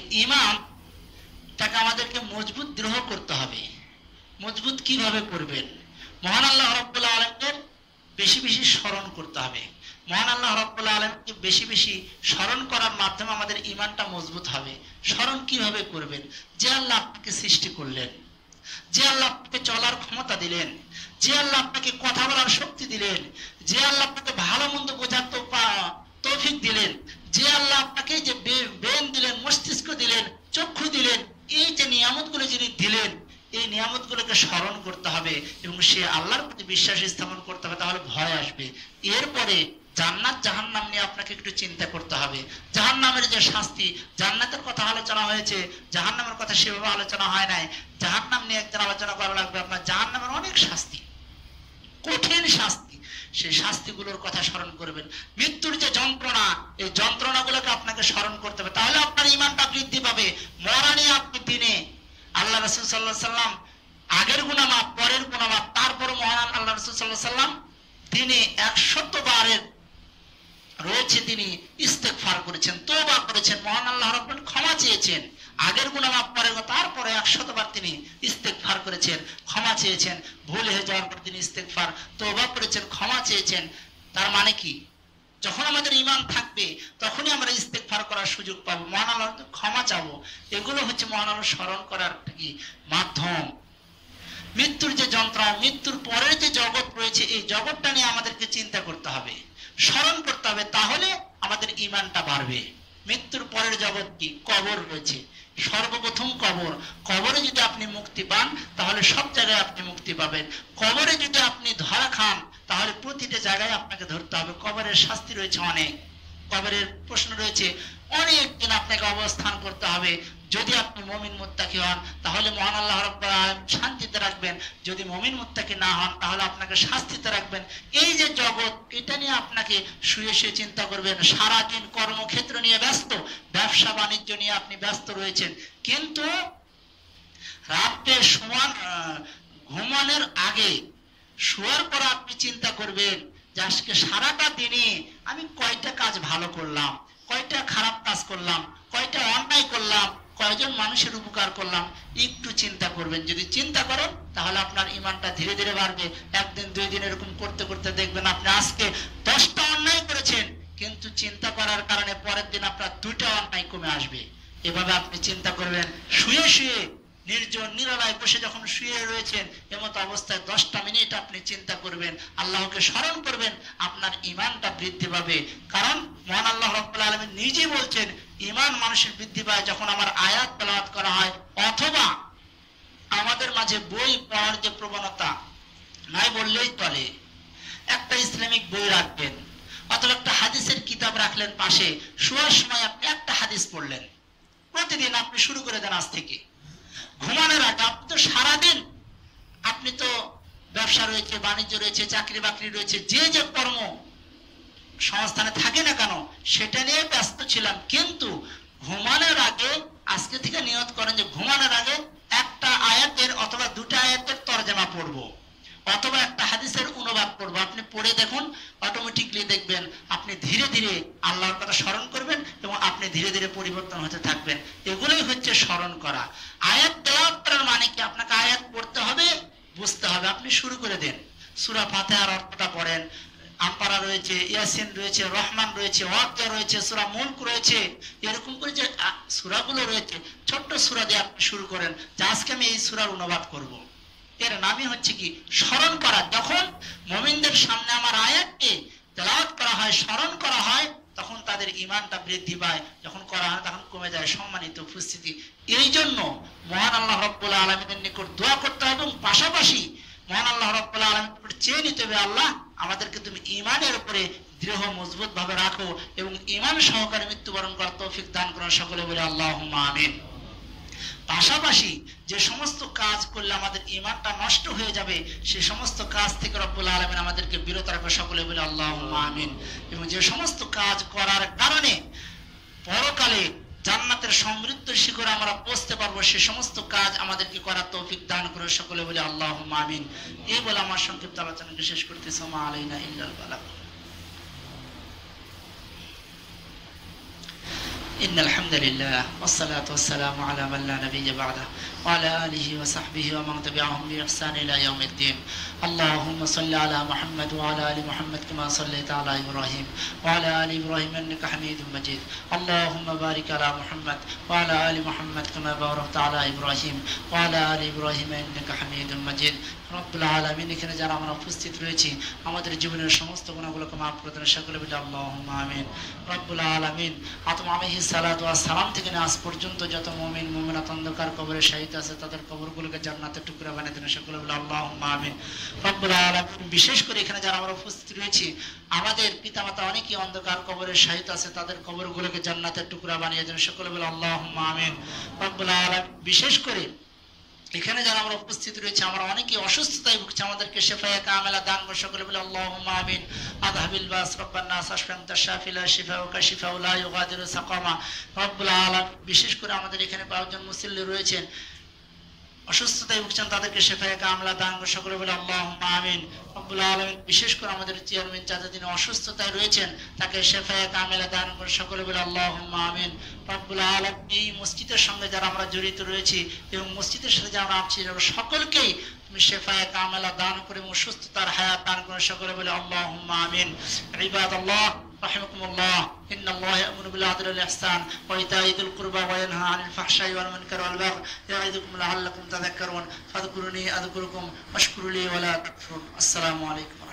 ঈমানটাকে আমাদেরকে মজবুত দৃঢ় করতে হবে। মজবুত কিভাবে করবেন? মহান আল্লাহ রাব্বুল আলামিনের বেশি বেশি স্মরণ করতে হবে। মহান আল্লাহ রাব্বুল আলামিনকে বেশি বেশি স্মরণ করার মাধ্যমে আমাদের ঈমানটা মজবুত হবে। স্মরণ কিভাবে করবেন? যে আল্লাহ আপনাকে সৃষ্টি করলেন, যে আল্লাহ আপনাকে চলার ক্ষমতা দিলেন, যে আল্লাহ আপনাকে কথা বলার শক্তি দিলেন, যে আল্লাহ আপনাকে ভালো মন্দ বোঝার তৌফিক দিলেন, যে আল্লাহ আপনাকে যে ব্রেন দিলেন, মস্তিষ্ক দিলেন, চক্ষু দিলেন, এই যে নিয়ামতগুলো যিনি দিলেন, এই নিয়ামতগুলোকে স্মরণ করতে হবে এবং সে আল্লাহর প্রতি বিশ্বাস স্থাপন করতে হবে, তাহলে ভয় আসবে। এরপরে জান্নাত জাহান্নাম নিয়ে আপনাকে একটু চিন্তা করতে হবে। জাহান্নামের যে শাস্তি, জান্নাতের কথা আলোচনা হয়েছে, জাহান্নামের কথা সেভাবে আলোচনা হয় নাই। জাহান্নাম নিয়ে একদিন আলোচনা করা লাগবে। আপনার জাহান্নামের অনেক শাস্তি, কঠিন শাস্তি, সেই শাস্তিগুলোর কথা স্মরণ করবেন। মৃত্যুর যে যন্ত্রণা, এই যন্ত্রণাগুলোকে আপনাকে স্মরণ করতে হবে, তাহলে আপনার ঈমানটা বৃদ্ধি পাবে। মরা নিয়ে আপনি দিনে আল্লাহ রাসূল সাল্লাল্লাহু আলাইহি সাল্লাম আগের গুনাহ মাফ, পরের গুনাহ মাফ, তারপর মহান আল্লাহ রাসূল সাল্লাল্লাহু আলাইহি সাল্লাম তিনি একশত বারের রয়েছে তিনি ইস্তেগফার করেছেন, তওবা করেছেন, মহান আল্লাহ রাব্বুল ক্ষমা চেয়েছেন। আগের গুনাহ মাফ, পরের, তারপরে একশত বার তিনি ইস্তেগফার করেছেন, ক্ষমা চেয়েছেন। ভুল হয়ে যাওয়ার পর তিনি ইস্তেগফার, তওবা করেছেন, ক্ষমা চেয়েছেন। তার মানে কি? যখন আমাদের ঈমান থাকবে তখনই আমরা ইস্তেগফার করার সুযোগ পাবো, মহান আল্লাহর ক্ষমা চাবো। এগুলো হচ্ছে মহান আল্লাহ স্মরণ করার কি মাধ্যম। মৃত্যুর যে যন্ত্রণা, মৃত্যুর পরের যে জগৎ রয়েছে, এই জগৎটা নিয়ে আমাদেরকে চিন্তা করতে হবে, স্মরণ করতে হবে, তাহলে আমাদের ঈমানটা বাড়বে। মৃত্যুর পরের জগৎ কি? কবর রয়েছে, সর্বপ্রথম কবর। কবরে যদি আপনি মুক্তি পান তাহলে সব জায়গায় আপনি মুক্তি পাবেন। কবরে যদি আপনি ধরা খান তাহলে প্রতিটা জায়গায় আপনাকে ধরতে হবে। কবরের শাস্তি রয়েছে অনেক, কবরের প্রশ্ন রয়েছে অনেক দিন আপনাকে অবস্থান করতে হবে। যদি আপনি মুমিন মুত্তাকি হন তাহলে মহান আল্লাহ রাব্বুল আলামিন শান্তিতে রাখবেন, যদি মুমিন মুত্তাকি না হন তাহলে আপনাকে শাস্তিতে রাখবেন। এই যে জগৎ, এটা নিয়ে আপনাকে শুয়ে শুয়ে চিন্তা করবেন। সারাদিন কর্মক্ষেত্র নিয়ে ব্যস্ত, ব্যবসা বাণিজ্য নিয়ে আপনি ব্যস্ত রয়েছেন, কিন্তু রাতে সমান ঘুমানোর আগে, শোয়ার পর আপনি চিন্তা করবেন যে আজকে সারাটা দিনে আমি কয়টা কাজ ভালো করলাম, কয়টা খারাপ কাজ করলাম, কয়টা অন্যায় করলাম, কয়জন মানুষের উপকার করলাম, একটু চিন্তা করবেন। যদি চিন্তা করেন তাহলে আপনার ঈমানটা ধীরে ধীরে বাড়বে। একদিন দুই দিন এরকম করতে করতে দেখবেন আপনি আজকে দশটা অন্যায় করেছেন, কিন্তু চিন্তা করার কারণে পরের দিন আপনার দুইটা অন্যায় কমে আসবে। এভাবে আপনি চিন্তা করবেন। শুয়ে শুয়ে নির্জন নিরালায় বসে যখন শুয়ে রয়েছেন, এমত অবস্থায় দশটা মিনিট আপনি চিন্তা করবেন, আল্লাহকে স্মরণ করবেন, আপনার ঈমানটা বৃদ্ধি পাবে। কারণ মহান আল্লাহ রাব্বুল আলামিন নিজেই বলছেন, ঈমান মানুষের বৃদ্ধি পায় যখন আমার আয়াত তেলাওয়াত করা হয়, অথবা আমাদের মাঝে বই পড়ার যে প্রবণতা নাই বললেই চলে। একটা ইসলামিক বই রাখবেন, অথবা একটা হাদিসের কিতাব রাখলেন পাশে, শোয়ার সময় আপনি একটা হাদিস পড়লেন, প্রতিদিন আপনি শুরু করে দেন আজ থেকে। ঘুমানোর আগে আপনি তো সারাদিন, আপনি তো ব্যবসা রয়েছে, বাণিজ্য রয়েছে, চাকরি বাকরি রয়েছে, যে যে কর্ম সংস্থানে থাকে না কেন সেটা নিয়ে ব্যস্ত ছিলাম, কিন্তু ঘুমানোর আগে আজকে থেকে নিয়ত করেন যে ঘুমানোর আগে একটা আয়াতের অথবা দুটা আয়াতের তরজমা পড়বো, অথবা একটা হাদিসের অনুবাদ পড়বো। আপনি পড়ে দেখুন, অটোমেটিকলি দেখবেন আপনি ধীরে ধীরে আল্লাহর কথা স্মরণ করবেন এবং আপনি ধীরে ধীরে পরিবর্তন হতে থাকবেন। এগুলোই হচ্ছে স্মরণ করা। আয়াত তেলাওয়াত করার মানে কি? আপনাকে আয়াত পড়তে হবে, বুঝতে হবে। আপনি শুরু করে দেন, সূরা ফাতিহার অর্থটা পড়েন, আম্পারা রয়েছে, ইয়াসিন রয়েছে, রহমান রয়েছে, ওয়াকিয়া রয়েছে, সূরা মুলক রয়েছে, এরকম করে যে সূরাগুলো রয়েছে, ছোট্ট সূরা দিয়ে আপনি শুরু করেন যে আজকে আমি এই সূরার অনুবাদ করব। এর নামই হচ্ছে কি? স্মরণ করা। যখন মুমিনদের সামনে আমার আয়াতকে তেলাওয়াত করা হয়, স্মরণ করা হয়, তখন তারা তাদের ঈমানটা বৃদ্ধি পায়, যখন করা হয় তখন কমে যায়। সম্মানিত উপস্থিতি, এই জন্য মহান আল্লাহ রাব্বুল আলামিনের নিকট দোয়া করতে হবে এবং পাশাপাশি মহান আল্লাহ রাব্বুল আলামিনের নিকট চেয়ে নিতে হবে, আল্লাহ আমাদেরকে তুমি ঈমানের উপরে দৃঢ় মজবুত ভাবে রাখো এবং ঈমান সহকারে মৃত্যুবরণ করার তৌফিক দান করুন। সকলে বলে আল্লাহুম্মা আমিন। পাশাপাশি যে সমস্ত কাজ করলে আমাদের ঈমানটা নষ্ট হয়ে যাবে সে সমস্ত কাজ থেকে রব্বুল আলামিন আমাদেরকে বিরত রাখবে। সকলে বলে আল্লাহুম্মা আমিন। এবং যে সমস্ত কাজ করার কারণে পরকালে জান্নাতের সমৃদ্ধ শিখরে আমরা পৌঁছতে পারবো সে সমস্ত কাজ আমাদেরকে করার তৌফিক দান করুন। সকলে বলে আল্লাহুম্মা আমিন। এই বলে আমার সংক্ষিপ্ত আলোচনাকে শেষ করতেছি। মা আলাইনা ইল্লাল বালাগ। إن الحمد لله والصلاة والسلام على من لا نبي بعده وعلى آله وصحبه ومن تبعهم بإحسان إلى يوم الدين. اللهم صل على محمد وعلى آل محمد كما صليت على إبراهيم وعلى آل إبراهيم إنك حميد مجيد. اللهم بارك على محمد وعلى آل محمد كما باركت على إبراهيم وعلى آل إبراهيم إنك حميد مجيد. রব্বুল আলামিন, এখানে যারা আমরা উপস্থিত রয়েছি আমাদের জীবনের সমস্ত গুনাহগুলোকে মাফ করে দেন। সকলে বলে আল্লাহুম্মা আমিন। রব্বুল আলামিন আদম আলাইহিস সালাতু ওয়াস সালাম থেকে আজ পর্যন্ত যত মুমিন মুমিনাত অন্ধকার কবরে শাহিদ আছে তাদের কবরগুলোকে জান্নাতের টুকরা বানিয়ে দেন। সকলে বলে আল্লাহুম্মা আমিন। রব্বুল আলামিন, বিশেষ করে এখানে যারা আমরা উপস্থিত রয়েছি আমাদের পিতামাতা অনেকেই অন্ধকার কবরে শাহিদ আছে তাদের কবরগুলোকে জান্নাতের টুকরা বানিয়ে দেন। সকলে বলে আল্লাহুম্মা আমিন। রব্বুল আলামিন, বিশেষ করে এখানে যারা আমরা উপস্থিত রয়েছে আমরা অনেকে অসুস্থতায় ভুগছি, আমাদেরকে শিফায়ে কামিলা দান করুন। সকলে বলে আল্লাহুম্মা আমিন। আযহাবিল বাস রব্বান নাস আশফান্তা শাফি লা শিফাউকা শিফাউ লা ইউগাদিরু সাকামা। রব্বুল আলামিন, বিশেষ করে আমাদের এখানে পাঁচজন মুসল্লি রয়েছেন অসুস্থতায় ভুগছেন তাদেরকে শিফায়ে কামিলা দান করুন। সকলে বলে আল্লাহুম্মা আমিন। রব্বুল আলামিন, বিশেষ করে আমাদের চেয়ারম্যান চাচা যিনি অসুস্থতায় রয়েছেন তাকে শিফায়ে কামিলা দান করুন। সকলে বলে আল্লাহুম্মা আমিন। রব্বুল আলামিন, এই মসজিদের সঙ্গে যারা আমরা জড়িত রয়েছি এবং মসজিদের সাথে যারা আমরা আছি সকলকেই তুমি শিফায়ে কামিলা দান করে এবং সুস্থতার হায়াত দান করুন। সকলে বলে আল্লাহুম্মা আমিন। ইবাদাল্লাহ রাহিমাকুমুল্লাহ, ইন্নাল্লাহা ইয়া'মুরু বিল আদলি ওয়াল ইহসান ওয়া ইতা'i যিল কুরবা ওয়া ইয়ানহা আনিল ফাহশাই ওয়াল মুনকারি ওয়াল বাগই ইয়া'iদুকুম লা'আল্লাকুম তাযাক্কারুন ফাযকুরুনি আযকুরুকুম ওয়াশকুরু লি ওয়া লা তাকফুরুন। আসসালামু আলাইকুম।